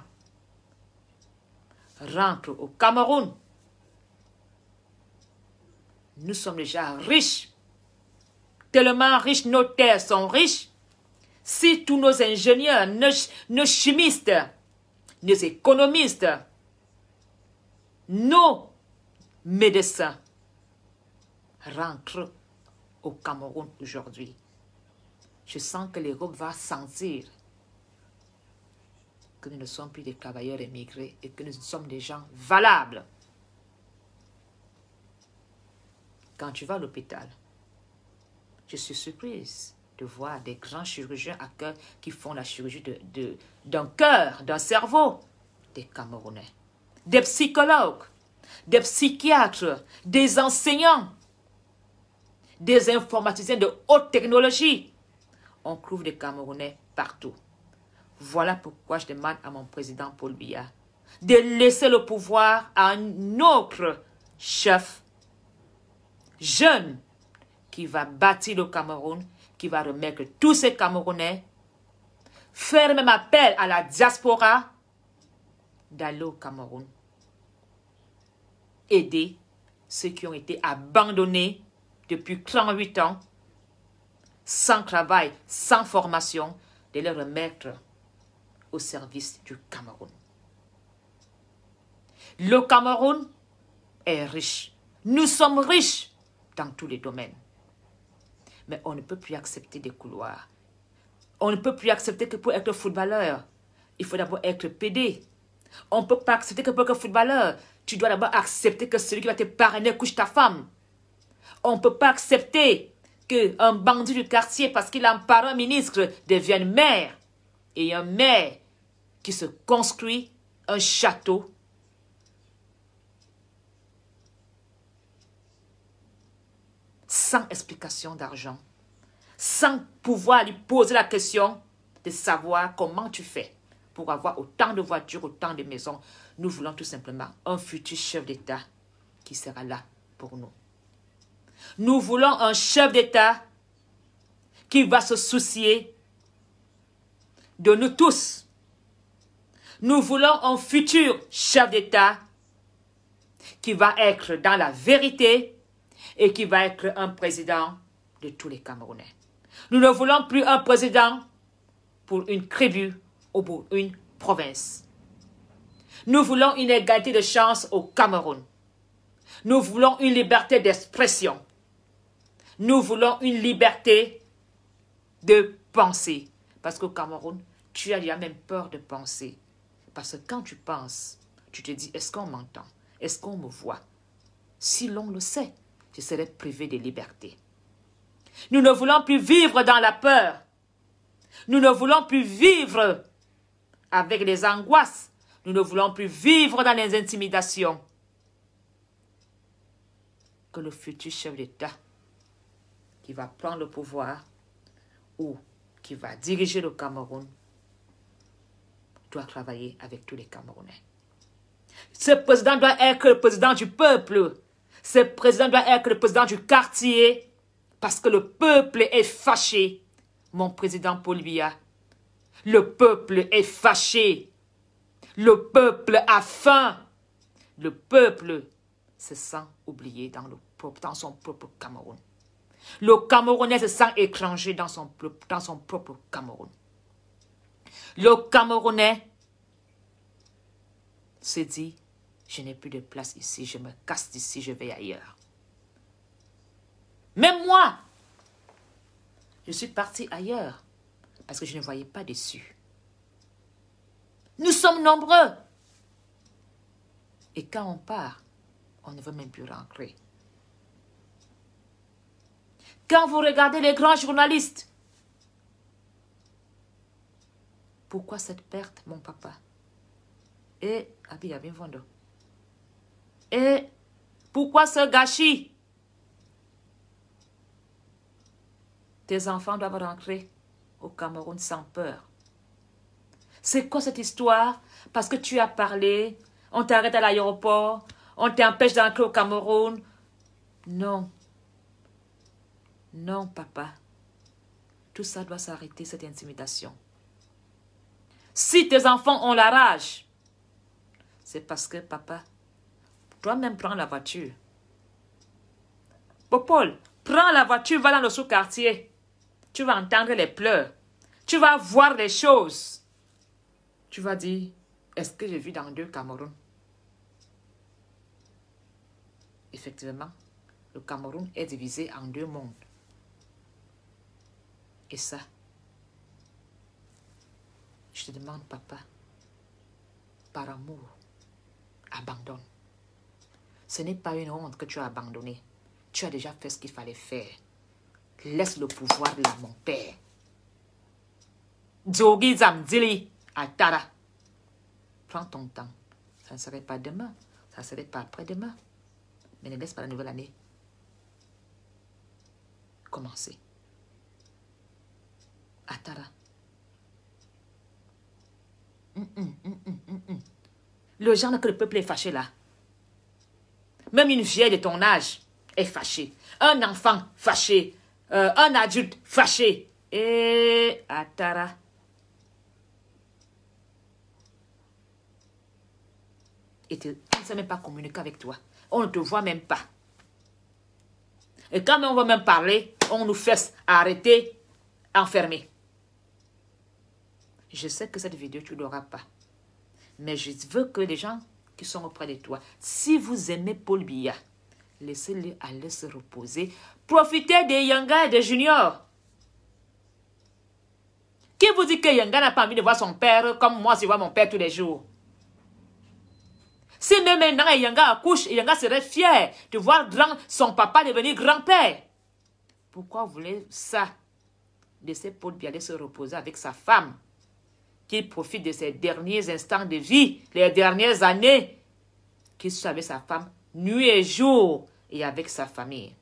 rentrent au Cameroun, nous sommes déjà riches. Tellement riches, nos terres sont riches. Si tous nos ingénieurs, nos, nos chimistes, nos économistes, nos médecins rentrent au Cameroun aujourd'hui, je sens que l'Europe va sentir que nous ne sommes plus des travailleurs émigrés et que nous sommes des gens valables. Quand tu vas à l'hôpital, je suis surprise de voir des grands chirurgiens à cœur qui font la chirurgie de, de, d'un cœur, d'un cerveau, des Camerounais, des psychologues, des psychiatres, des enseignants, des informaticiens de haute technologie. On trouve des Camerounais partout. Voilà pourquoi je demande à mon président Paul Biya de laisser le pouvoir à un autre chef jeune qui va bâtir le Cameroun, qui va remettre tous ces Camerounais, faire même appel à la diaspora d'aller au Cameroun, aider ceux qui ont été abandonnés depuis trente-huit ans, sans travail, sans formation, de les remettre au service du Cameroun. Le Cameroun est riche. Nous sommes riches dans tous les domaines. Mais on ne peut plus accepter des couloirs. On ne peut plus accepter que pour être footballeur, il faut d'abord être pédé. On ne peut pas accepter que pour être footballeur, tu dois d'abord accepter que celui qui va te parrainer couche ta femme. On ne peut pas accepter qu'un bandit du quartier, parce qu'il a un parent ministre, devienne maire. Et un maire qui se construit un château sans explication d'argent, sans pouvoir lui poser la question de savoir comment tu fais pour avoir autant de voitures, autant de maisons. Nous voulons tout simplement un futur chef d'État qui sera là pour nous. Nous voulons un chef d'État qui va se soucier de nous tous. Nous voulons un futur chef d'État qui va être dans la vérité et qui va être un président de tous les Camerounais. Nous ne voulons plus un président pour une tribu ou pour une province. Nous voulons une égalité de chance au Cameroun. Nous voulons une liberté d'expression. Nous voulons une liberté de penser. Parce qu'au Cameroun, tu as déjà même peur de penser. Parce que quand tu penses, tu te dis, est-ce qu'on m'entend? Est-ce qu'on me voit? Si l'on le sait, je serai privé de liberté. Nous ne voulons plus vivre dans la peur. Nous ne voulons plus vivre avec les angoisses. Nous ne voulons plus vivre dans les intimidations. que le futur chef d'État qui va prendre le pouvoir ou qui va diriger le Cameroun doit travailler avec tous les Camerounais. Ce président doit être le président du peuple. Ce président doit être le président du quartier parce que le peuple est fâché. Mon président Paul Biya, le peuple est fâché. Le peuple a faim. Le peuple se sent oublié dans, le, dans son propre Cameroun. Le Camerounais se sent étranger dans son, dans son propre Cameroun. Le Camerounais se dit, je n'ai plus de place ici, je me casse d'ici, je vais ailleurs. Même moi, je suis parti ailleurs parce que je ne voyais pas d'issue. Nous sommes nombreux. Et quand on part, on ne veut même plus rentrer. Quand vous regardez les grands journalistes, pourquoi cette perte, mon papa? Et, Abi, bien vendu. Et, pourquoi ce gâchis? Tes enfants doivent rentrer au Cameroun sans peur. C'est quoi cette histoire? Parce que tu as parlé, on t'arrête à l'aéroport, on t'empêche d'entrer au Cameroun. Non. Non, papa. Tout ça doit s'arrêter, cette intimidation. Si tes enfants ont la rage, c'est parce que, papa, toi-même prends la voiture. Popol, prends la voiture, va dans le sous-quartier. Tu vas entendre les pleurs. Tu vas voir les choses. Tu vas dire, est-ce que je vis dans deux Cameroun? Effectivement, le Cameroun est divisé en deux mondes. Et ça, je te demande, papa, par amour, abandonne. Ce n'est pas une honte que tu as abandonné. Tu as déjà fait ce qu'il fallait faire. Laisse le pouvoir de mon père. Djogi Zamdili Atara. Prends ton temps. Ça ne serait pas demain. Ça ne serait pas après-demain. Mais ne laisse pas la nouvelle année commencer. Atara. Mm -mm, mm -mm, mm -mm. Le genre que le peuple est fâché là. Même une vieille de ton âge est fâchée. Un enfant fâché. Euh, un adulte fâché. Et Atara. Et tu ne sais même pas communiquer avec toi. On ne te voit même pas. Et quand on veut même parler, on nous fait arrêter, enfermer. Je sais que cette vidéo, tu ne l'auras pas. Mais je veux que les gens qui sont auprès de toi, si vous aimez Paul Biya, laissez-le aller se reposer. Profitez des Yanga et des juniors. Qui vous dit que Yanga n'a pas envie de voir son père comme moi, je vois mon père tous les jours? Si même maintenant Yanga accouche, Yanga serait fier de voir grand, son papa devenir grand-père. Pourquoi vous voulez ça? Laissez Paul Biya aller se reposer avec sa femme. Qu'il profite de ses derniers instants de vie, les dernières années, qu'il soit avec sa femme nuit et jour et avec sa famille.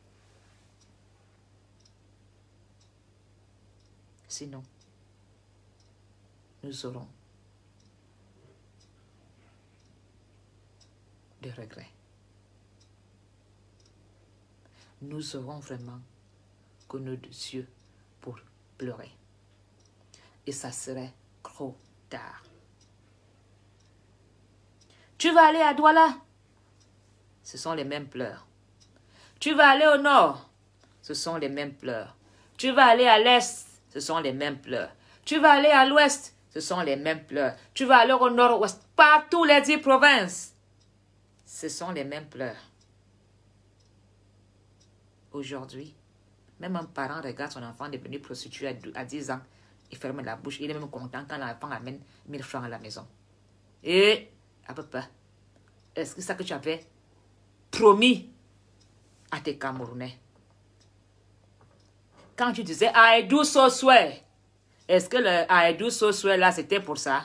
Sinon, nous aurons des regrets. Nous aurons vraiment que nos yeux pour pleurer. Et ça serait trop tard. Tu vas aller à Douala, ce sont les mêmes pleurs. Tu vas aller au nord, ce sont les mêmes pleurs. Tu vas aller à l'est, ce sont les mêmes pleurs. Tu vas aller à l'ouest, ce sont les mêmes pleurs. Tu vas aller au nord-ouest, partout les dix provinces, ce sont les mêmes pleurs. Aujourd'hui, même un parent regarde son enfant devenu prostitué à dix ans, il ferme la bouche, il est même content quand l'enfant amène mille francs à la maison. Et, à peu près, est-ce que c'est ça que tu avais promis à tes Camerounais? Quand tu disais Aïdou Sosoué, est-ce que le Aïdou Sosoué là c'était pour ça?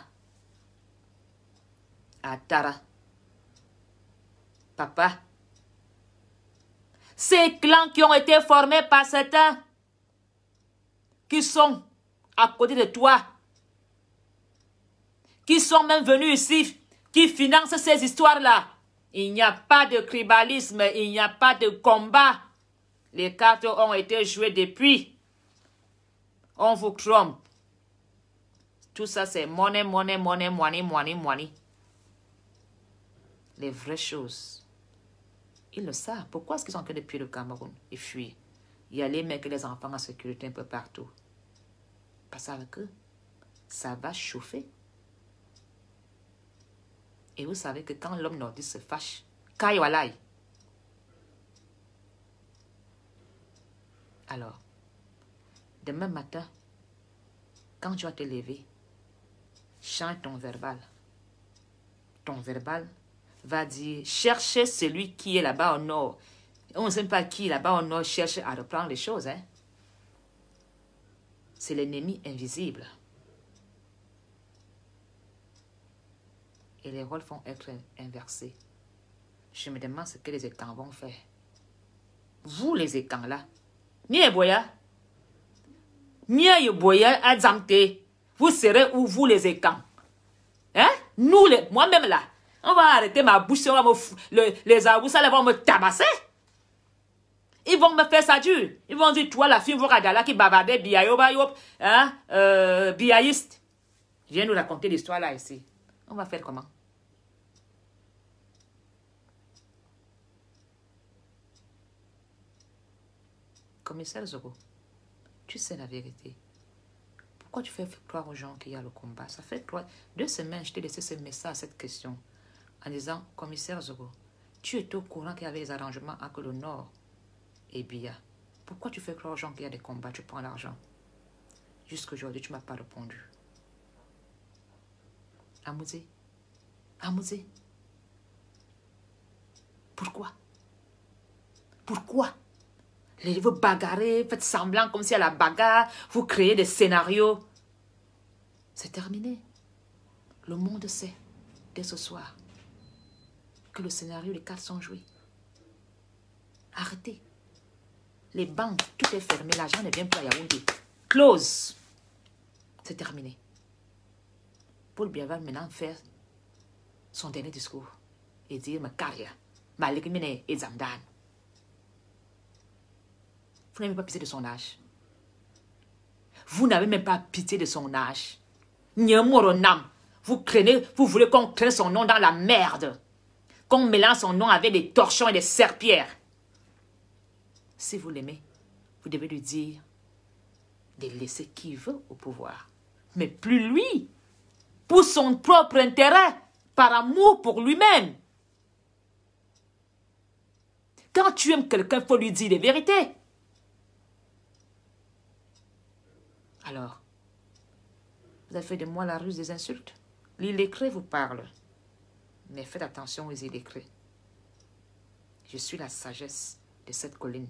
Atara. Papa, Ces clans qui ont été formés par certains qui sont à côté de toi, qui sont même venus ici, qui financent ces histoires-là. Il n'y a pas de tribalisme, il n'y a pas de combat. Les cartes ont été jouées depuis. On vous trompe. Tout ça, c'est monnaie, monnaie, monnaie, monnaie, monnaie, monnaie. Les vraies choses. Ils le savent. Pourquoi est-ce qu'ils sont en train de fuir le Cameroun et fuir? Il y a les mecs et les enfants en sécurité un peu partout. Parce qu'avec eux, ça va chauffer. Et vous savez que quand l'homme nordiste se fâche, Kaiwalai. Alors, demain matin, quand tu vas te lever, change ton verbal. Ton verbal va dire, cherchez celui qui est là-bas au nord. On ne sait pas qui là-bas au nord cherche à reprendre les choses. Hein? C'est l'ennemi invisible. Et les rôles vont être inversés. Je me demande ce que les écans vont faire. Vous, les écans là, ni boya, ni boya à Zamte, vous serez où vous, les écans? Hein? Nous, les, moi-même là, on va arrêter ma bouche, on va me, le, les Aoussa vont me tabasser. Ils vont me faire ça dur. Ils vont dire, toi, la fille, vous regardez là qui bavardait, biayoba, yop, hein, euh, biaïste. Viens nous raconter l'histoire là ici. On va faire comment? Commissaire Zogo, tu sais la vérité. Pourquoi tu fais croire aux gens qu'il y a le combat? Ça fait trois, deux semaines, je t'ai laissé ce message, cette question, en disant, commissaire Zogo, tu étais au courant qu'il y avait des arrangements entre le Nord et Bia. Pourquoi tu fais croire aux gens qu'il y a des combats? Tu prends l'argent. Jusqu'aujourd'hui, tu ne m'as pas répondu. Amouzé, Amouzé, pourquoi? Pourquoi? Les, vous bagarrez, faites semblant comme si à la bagarre, vous créez des scénarios. C'est terminé. Le monde sait, dès ce soir, que le scénario, les cartes sont jouées. Arrêtez. Les banques, tout est fermé, l'argent ne vient plus à Yaoundé. Close. C'est terminé. Paul Biya va maintenant faire son dernier discours et dire ma carrière, ma léguminé et Zamdan. Vous n'avez pas pitié de son âge. Vous n'avez même pas pitié de son âge. Vous craignez, vous voulez qu'on craigne son nom dans la merde. Qu'on mélange son nom avec des torchons et des serpillères. Si vous l'aimez, vous devez lui dire de laisser qui il veut au pouvoir. Mais plus lui, pour son propre intérêt, par amour pour lui-même. Quand tu aimes quelqu'un, il faut lui dire les vérités. Alors, vous avez fait de moi la ruse des insultes. L'illettré vous parle. Mais faites attention aux illettrés. Je suis la sagesse de cette colline.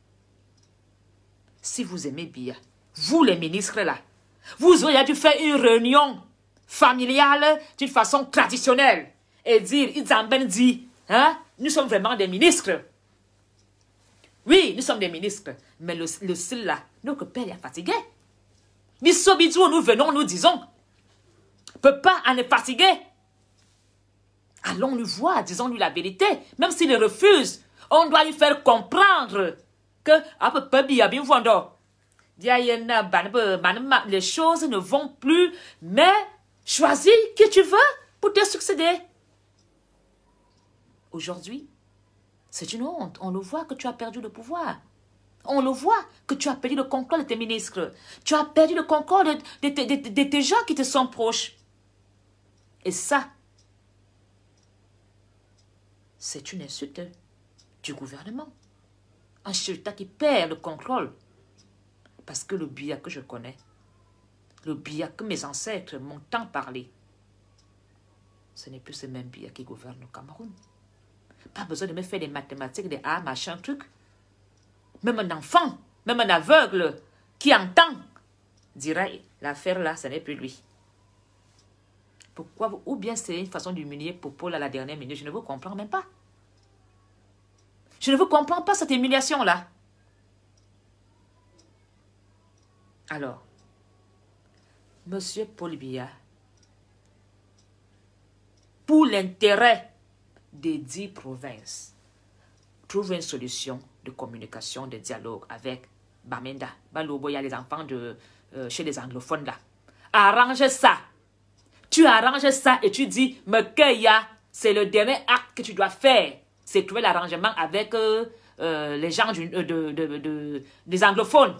Si vous aimez Biya, vous les ministres là, vous auriez dû faire une réunion familiale d'une façon traditionnelle et dire, Itzamben dit, hein, nous sommes vraiment des ministres. Oui, nous sommes des ministres, mais le, le style là, notre père est fatigué. Nous venons, nous disons, papa en est fatigué. Allons-nous voir, disons-lui la vérité, même s'il refuse, on doit lui faire comprendre que les choses ne vont plus, mais choisis qui tu veux pour te succéder. Aujourd'hui, c'est une honte. On le voit que tu as perdu le pouvoir. On le voit que tu as perdu le contrôle de tes ministres. Tu as perdu le contrôle de, de, de, de, de tes gens qui te sont proches. Et ça, c'est une insulte du gouvernement. Un sultan qui perd le contrôle. Parce que le Biya que je connais, le Biya que mes ancêtres m'ont tant parlé, ce n'est plus ce même Biya qui gouverne le Cameroun. Pas besoin de me faire des mathématiques, des A, machin, truc. Même un enfant, même un aveugle qui entend, dira, l'affaire là, ce n'est plus lui. Pourquoi? Ou bien c'est une façon d'humilier Popo à la dernière minute, je ne vous comprends même pas. Je ne vous comprends pas cette humiliation-là. Alors, Monsieur Paul Biya, pour l'intérêt des dix provinces, trouve une solution de communication, de dialogue avec Bamenda. Balobo, il y a les enfants de, euh, chez les anglophones là. Arrange ça. Tu arranges ça et tu dis, Mekeya, c'est le dernier acte que tu dois faire. C'est trouver l'arrangement avec euh, euh, les gens du, de, de, de, de, des anglophones.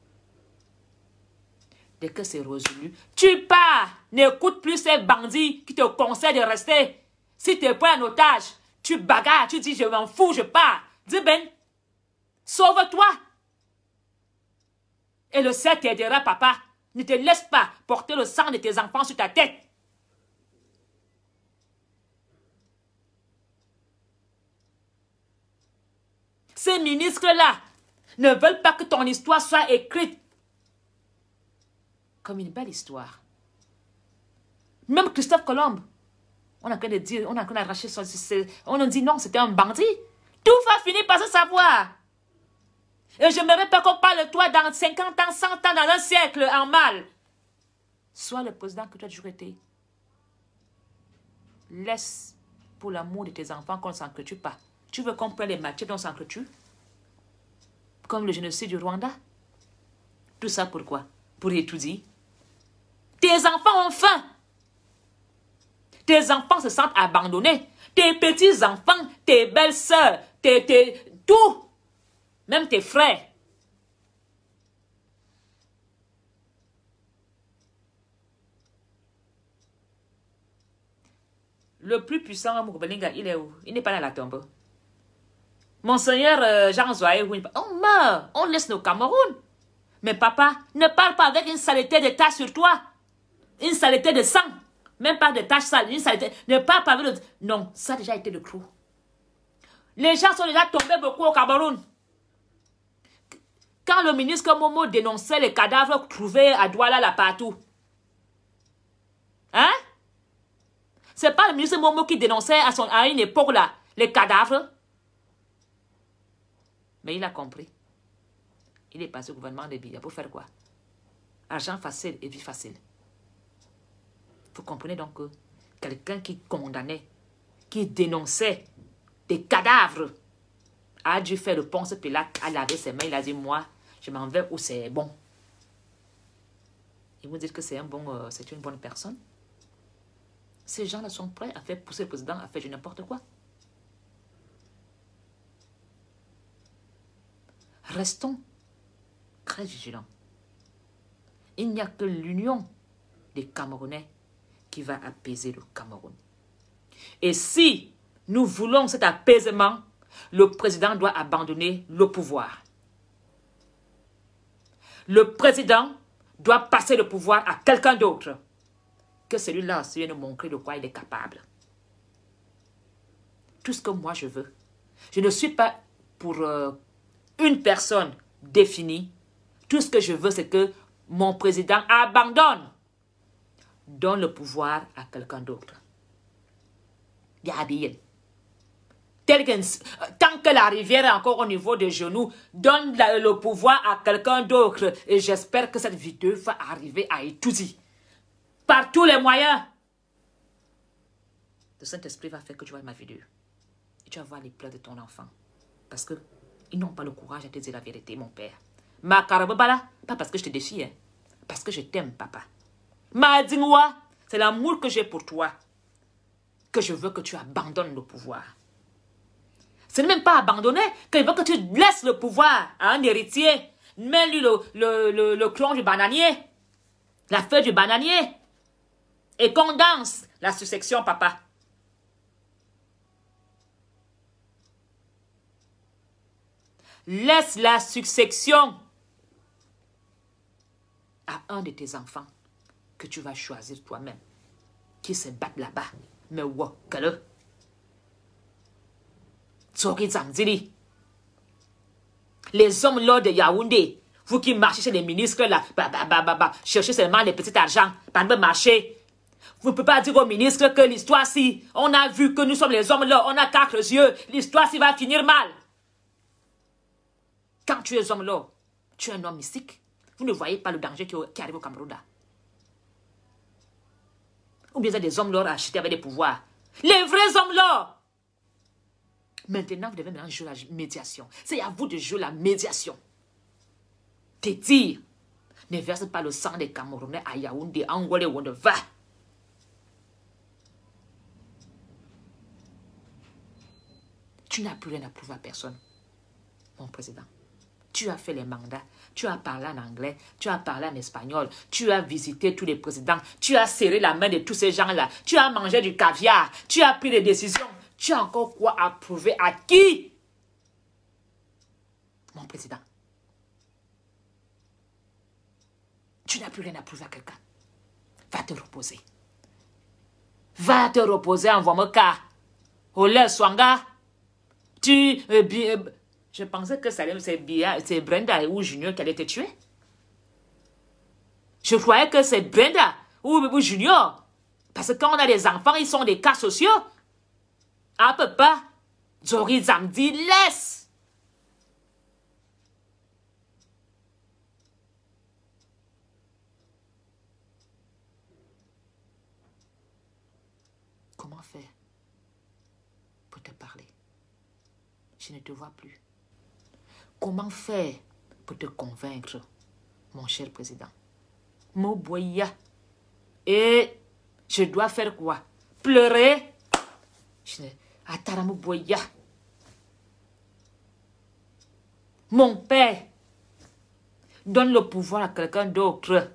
Dès que c'est résolu, tu pars. N'écoute plus ces bandits qui te conseillent de rester. Si tu es pris en otage, tu bagarres, tu dis je m'en fous, je pars. Dis ben, sauve-toi. Et le ciel t'aidera, papa. Ne te laisse pas porter le sang de tes enfants sur ta tête. Ces ministres-là ne veulent pas que ton histoire soit écrite comme une belle histoire. Même Christophe Colomb, on a qu'à dire, on a qu'à arracher son... On a dit non, c'était un bandit. Tout va finir par se savoir. Et je n'aimerais pas qu'on parle de toi dans cinquante ans, cent ans, dans un siècle, en mal. Sois le président que tu as toujours été. Laisse, pour l'amour de tes enfants, qu'on ne s'entretue pas. Tu veux qu'on prenne les matières dont on s'entretue? Comme le génocide du Rwanda. Tout ça pourquoi? Pour étudier. Tes enfants ont faim. Tes enfants se sentent abandonnés. Tes petits-enfants, tes belles-sœurs, tes, tes, tout. Même tes frères. Le plus puissant, il est où? Il n'est pas dans la tombe. Monseigneur euh, Jean Zoé, on meurt, on laisse nos Cameroun. Mais papa, ne parle pas avec une saleté de taches sur toi. Une saleté de sang. Même pas de taches sales, une saleté. Ne parle pas avec le... Non, ça a déjà été le trou. Les gens sont déjà tombés beaucoup au Cameroun. Quand le ministre Momo dénonçait les cadavres trouvés à Douala là partout. Hein? C'est pas le ministre Momo qui dénonçait à, son, à une époque là les cadavres. Mais il a compris. Il est passé au gouvernement de Biya pour faire quoi? Argent facile et vie facile. Vous comprenez donc que quelqu'un qui condamnait, qui dénonçait des cadavres, a dû faire le Ponce Pilate, a lavé ses mains, il a dit moi, je m'en vais où c'est bon. Et vous dites que c'est un bon, euh, c'est une bonne personne. Ces gens-là sont prêts à faire pousser le président à faire n'importe quoi. Restons très vigilants. Il n'y a que l'union des Camerounais qui va apaiser le Cameroun. Et si nous voulons cet apaisement, le président doit abandonner le pouvoir. Le président doit passer le pouvoir à quelqu'un d'autre. Que celui-là vienne nous montrer de quoi il est capable. Tout ce que moi je veux. Je ne suis pas pour euh, une personne définie. Tout ce que je veux, c'est que mon président abandonne. Donne le pouvoir à quelqu'un d'autre. Tel que, tant que la rivière est encore au niveau des genoux, donne la, le pouvoir à quelqu'un d'autre. Et j'espère que cette vidéo va arriver à étudier. Par tous les moyens. Le Saint-Esprit va faire que tu vois ma vidéo. Et tu vas voir les pleurs de ton enfant. Parce que ils n'ont pas le courage de te dire la vérité, mon père. Ma karababala, pas parce que je te défie, hein. Parce que je t'aime, papa. Ma dingwa, c'est l'amour que j'ai pour toi. Que je veux que tu abandonnes le pouvoir. Ce n'est même pas abandonner, qu'il veut que tu laisses le pouvoir à un héritier. Mets-lui le, le, le, le clon du bananier. La feuille du bananier. Et condense la succession, papa. Laisse la succession à un de tes enfants que tu vas choisir toi-même, qui se battent là-bas. Mais wow, que les hommes là de Yaoundé, vous qui marchez chez les ministres là, bah, bah, bah, bah, bah, cherchez seulement les petits argents, pas de marcher. Vous ne pouvez pas dire aux ministres que l'histoire si, on a vu que nous sommes les hommes là, on a quatre yeux, l'histoire si va finir mal. Quand tu es homme là, tu es un homme mystique. Vous ne voyez pas le danger qui, qui arrive au Cameroun là. Ou bien vous êtes des hommes là achetés avec des pouvoirs. Les vrais hommes là. Maintenant, vous devez maintenant jouer la médiation. C'est à vous de jouer la médiation. Te dire, ne verse pas le sang des Camerounais à Yaoundé, à Angola où on va. Tu n'as plus rien à prouver à personne, mon président. Tu as fait les mandats, tu as parlé en anglais, tu as parlé en espagnol, tu as visité tous les présidents, tu as serré la main de tous ces gens-là, tu as mangé du caviar, tu as pris des décisions. Tu as encore quoi à prouver à qui? Mon président. Tu n'as plus rien à prouver à quelqu'un. Va te reposer. Va te reposer, envoie-moi car. Olé, Swanga. Tu... Euh, euh, je pensais que c'est Brenda ou Junior qui allait te tuer. Je croyais que c'est Brenda ou, ou Junior. Parce que quand on a des enfants, ils sont des cas sociaux. Ah, papa. Zori Zamdi, laisse. Comment faire pour te parler? Je ne te vois plus. Comment faire pour te convaincre, mon cher président? Moboya. Et je dois faire quoi? Pleurer? Je ne... Atara Moboya. Mon père donne le pouvoir à quelqu'un d'autre.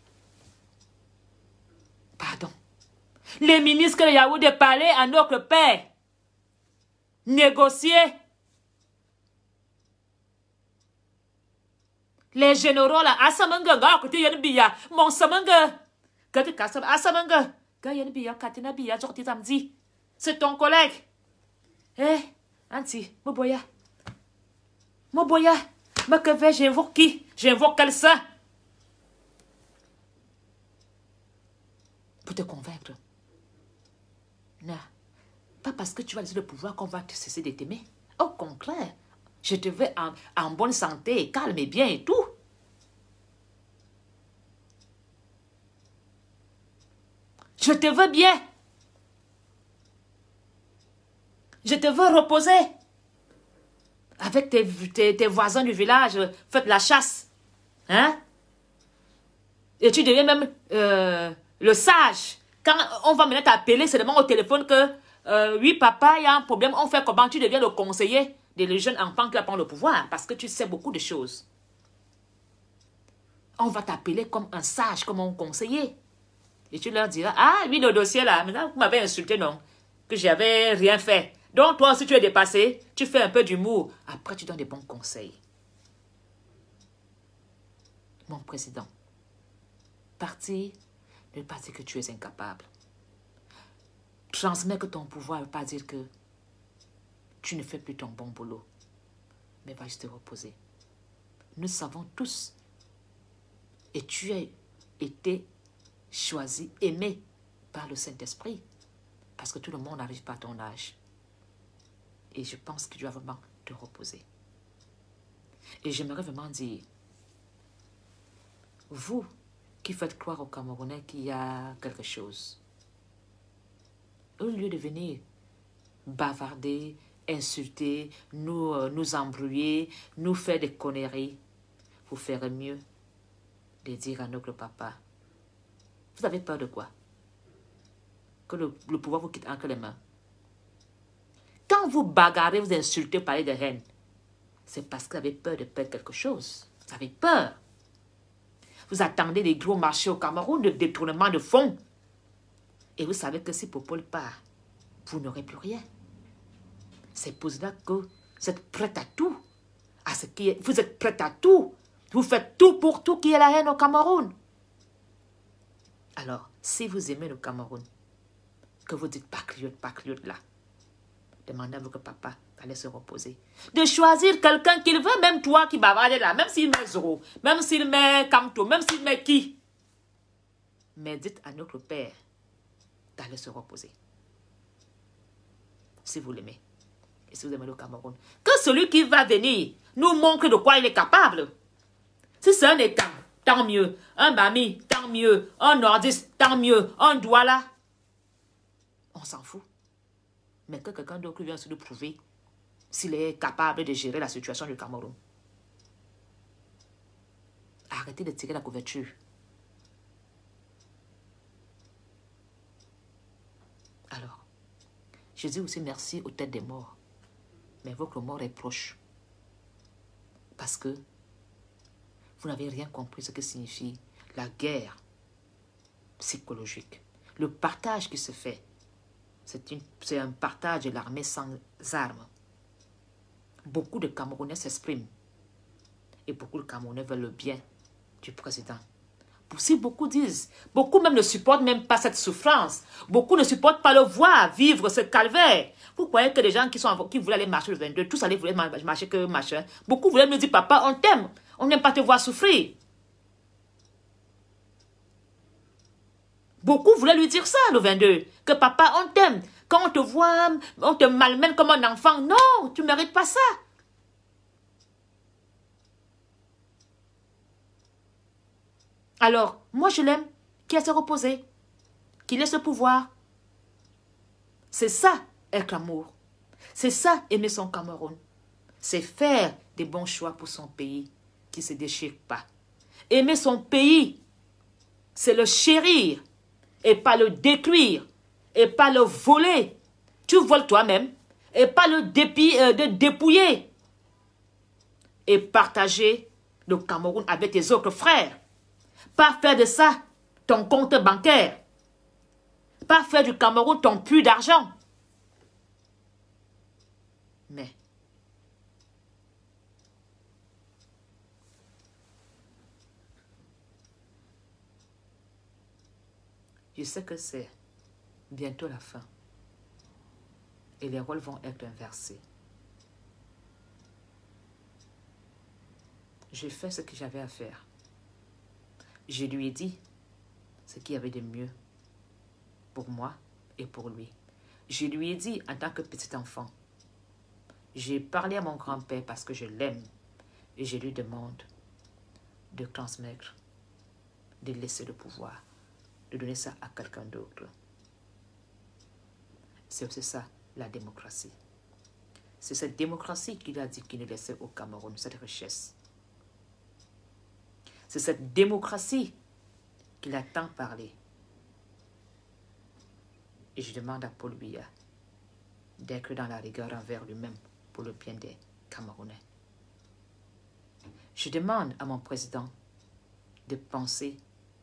Pardon. Les ministres de Yaoundé parlaient à notre père. Négocier. Les généraux là, Asamanga, ga côté Yanbiya, mon Samanga. Kati Kasam, Asamanga, ga Yanbiya, Katina Biya, Jorti Zamdi. C'est ton collègue. Eh, Anti, Moboya. Moboya, ma que vais j'invoque qui? J'invoque quel ça? Pour te convaincre. Non, pas parce que tu vas laisser le pouvoir qu'on va te cesser de t'aimer. Au contraire, je te veux en, en bonne santé, calme et bien et tout. Je te veux bien. Je te veux reposer. Avec tes, tes, tes voisins du village, faites la chasse. Hein? Et tu deviens même euh, le sage. Quand on va maintenant t'appeler seulement au téléphone que euh, oui, papa, il y a un problème, on fait comment? Tu deviens le conseiller des jeunes enfants qui prennent le pouvoir parce que tu sais beaucoup de choses. On va t'appeler comme un sage, comme un conseiller. Et tu leur diras, ah oui, le dossier là, maintenant vous m'avez insulté, non? Que j'avais rien fait. Donc toi, si tu es dépassé, tu fais un peu d'humour. Après, tu donnes des bons conseils. Mon président, parti, ne pas dire que tu es incapable. Transmets que ton pouvoir ne veut pas dire que tu ne fais plus ton bon boulot. Mais va juste te reposer. Nous savons tous. Et tu as été choisi, aimé par le Saint-Esprit. Parce que tout le monde n'arrive pas à ton âge. Et je pense que tu dois vraiment te reposer. Et j'aimerais vraiment dire, vous qui faites croire aux Camerounais qu'il y a quelque chose, au lieu de venir bavarder, insulter, nous, euh, nous embrouiller, nous faire des conneries, vous ferez mieux de dire à notre papa, vous avez peur de quoi? Que le, le pouvoir vous quitte entre les mains. Quand vous bagarrez, vous insultez, vous parlez de haine, c'est parce que vous avez peur de perdre quelque chose. Vous avez peur. Vous attendez des gros marchés au Cameroun, de détournement de fonds. Et vous savez que si Popol part, vous n'aurez plus rien. C'est pour cela que vous êtes prêts à tout. À ce qui est, vous êtes prêts à tout. Vous faites tout pour tout qui est la haine au Cameroun. Alors, si vous aimez le Cameroun, que vous dites patriote, patriote là, demandez à votre papa d'aller se reposer. De choisir quelqu'un qu'il veut, même toi qui bavarde là, même s'il met Zoro, même s'il met Kamto, même s'il met qui. Mais dites à notre père d'aller se reposer. Si vous l'aimez. Et si vous aimez le Cameroun, que celui qui va venir nous montre de quoi il est capable. Si c'est un État, tant mieux. Un Bami, tant mieux. Un Nordiste, tant mieux. Un Douala, on s'en fout. Mais que quelqu'un d'autre vienne se le prouver s'il est capable de gérer la situation du Cameroun. Arrêtez de tirer la couverture. Alors, je dis aussi merci aux têtes des morts. Mais votre mort est proche. Parce que vous n'avez rien compris ce que signifie la guerre psychologique. Le partage qui se fait, c'est un partage de l'armée sans armes. Beaucoup de Camerounais s'expriment. Et beaucoup de Camerounais veulent le bien du président. Si beaucoup disent, beaucoup même ne supportent même pas cette souffrance. Beaucoup ne supportent pas le voir vivre ce calvaire. Vous croyez que les gens qui, sont, qui voulaient aller marcher le vingt-deux, tous allaient vouloir marcher que machin. Beaucoup voulaient me dire, papa, on t'aime. On n'aime pas te voir souffrir. Beaucoup voulaient lui dire ça le vingt-deux. Que papa, on t'aime. Quand on te voit, on te malmène comme un enfant. Non, tu ne mérites pas ça. Alors, moi je l'aime, qu'il a se reposer, qu'il ait ce pouvoir. C'est ça, être l'amour. C'est ça, aimer son Cameroun. C'est faire des bons choix pour son pays, qui ne se déchire pas. Aimer son pays, c'est le chérir, et pas le détruire, et pas le voler. Tu voles toi-même, et pas le dépi, euh, de dépouiller. Et partager le Cameroun avec tes autres frères. Pas faire de ça ton compte bancaire. Pas faire du Cameroun ton puits d'argent. Mais je sais que c'est bientôt la fin. Et les rôles vont être inversés. J'ai fait ce que j'avais à faire. Je lui ai dit ce qu'il y avait de mieux pour moi et pour lui. Je lui ai dit en tant que petit enfant, j'ai parlé à mon grand-père parce que je l'aime et je lui demande de transmettre, de laisser le pouvoir, de donner ça à quelqu'un d'autre. C'est aussi ça, la démocratie. C'est cette démocratie qu'il a dit qu'il ne laissait au Cameroun, cette richesse. C'est cette démocratie qu'il a tant parlé. Et je demande à Paul Biya d'être dans la rigueur envers lui-même pour le bien des Camerounais. Je demande à mon président de penser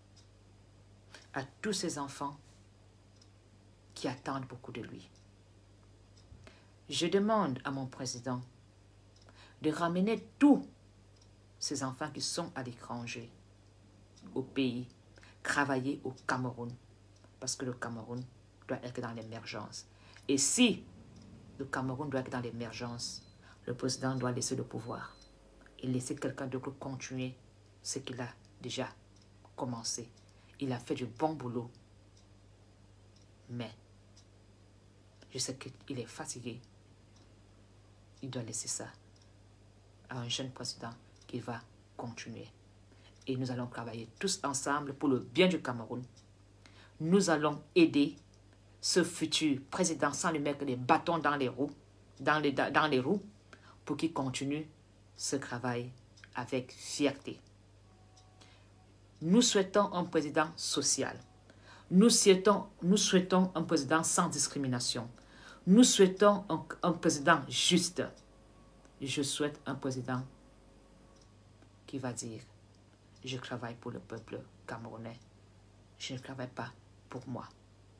à tous ces enfants qui attendent beaucoup de lui. Je demande à mon président de ramener tous ces enfants qui sont à l'étranger, au pays, travailler au Cameroun, parce que le Cameroun doit être dans l'émergence. Et si le Cameroun doit être dans l'émergence, le président doit laisser le pouvoir et laisser quelqu'un d'autre continuer ce qu'il a déjà commencé. Il a fait du bon boulot, mais je sais qu'il est fatigué. Il doit laisser ça à un jeune président qui va continuer. Et nous allons travailler tous ensemble pour le bien du Cameroun. Nous allons aider ce futur président sans lui mettre des bâtons dans les roues, dans les, dans les roues, pour qu'il continue ce travail avec fierté. Nous souhaitons un président social. Nous souhaitons, nous souhaitons un président sans discrimination. Nous souhaitons un, un président juste. Je souhaite un président qui va dire, je travaille pour le peuple camerounais. Je ne travaille pas pour moi.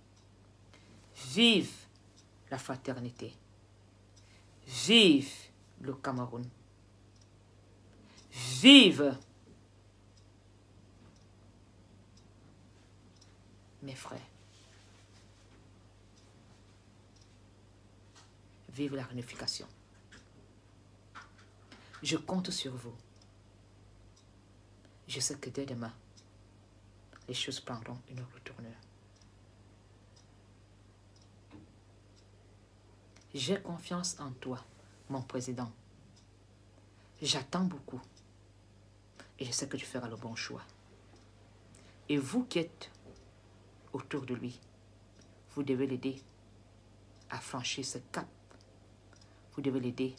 Vive la fraternité. Vive le Cameroun. Vive mes frères. Vive la réunification. Je compte sur vous. Je sais que dès demain, les choses prendront une autre tournure. J'ai confiance en toi, mon président. J'attends beaucoup. Et je sais que tu feras le bon choix. Et vous qui êtes autour de lui, vous devez l'aider à franchir ce cap. Vous devez l'aider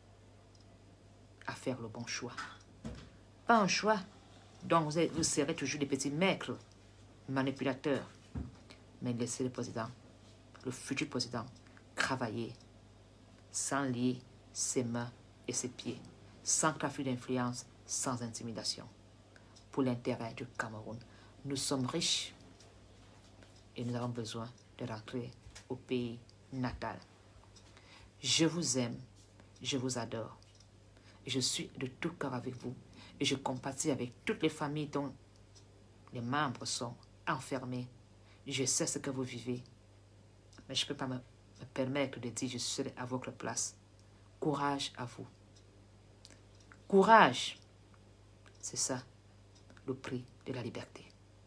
à faire le bon choix. Pas un choix dont vous, êtes, vous serez toujours des petits maîtres, manipulateurs. Mais laissez le président, le futur président, travailler sans lier ses mains et ses pieds, sans trafic d'influence, sans intimidation, pour l'intérêt du Cameroun. Nous sommes riches et nous avons besoin de rentrer au pays natal. Je vous aime, je vous adore. Je suis de tout cœur avec vous et je compatis avec toutes les familles dont les membres sont enfermés. Je sais ce que vous vivez, mais je ne peux pas me, me permettre de dire je serai à votre place. Courage à vous. Courage, c'est ça, le prix de la liberté.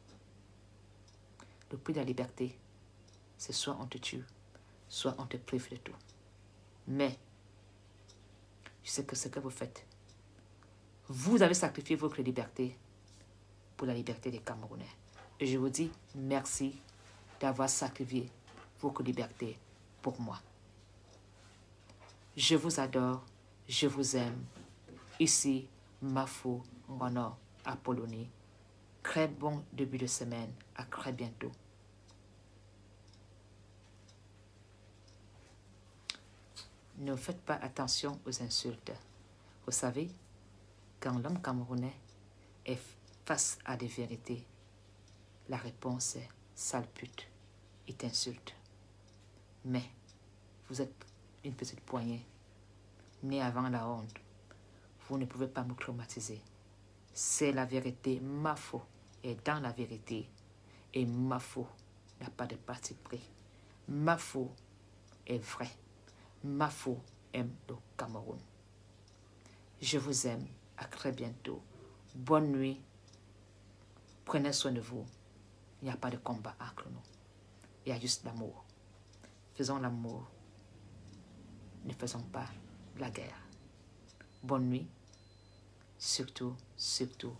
Le prix de la liberté, c'est soit on te tue, soit on te prive de tout. Mais, je sais que ce que vous faites, vous avez sacrifié votre liberté pour la liberté des Camerounais. Et je vous dis merci d'avoir sacrifié votre liberté pour moi. Je vous adore, je vous aime. Ici, Mafo Ngono Apollonie. Très bon début de semaine. À très bientôt. Ne faites pas attention aux insultes. Vous savez, quand l'homme camerounais est face à des vérités, la réponse est « sale pute, il t'insulte ». Mais vous êtes une petite poignée, née avant la honte. Vous ne pouvez pas me traumatiser. C'est la vérité. Mafo est dans la vérité. Et Mafo n'a pas de parti pris. Mafo est vrai. Mafo aime le Cameroun. Je vous aime. À très bientôt. Bonne nuit. Prenez soin de vous. Il n'y a pas de combat entre nous. Il y a juste l'amour. Faisons l'amour. Ne faisons pas la guerre. Bonne nuit. Surtout, surtout,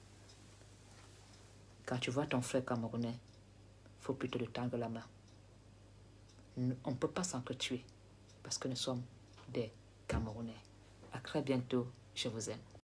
quand tu vois ton frère camerounais, il faut plutôt le tendre la main. On ne peut pas s'entretuer parce que nous sommes des Camerounais. À très bientôt. Je vous aime.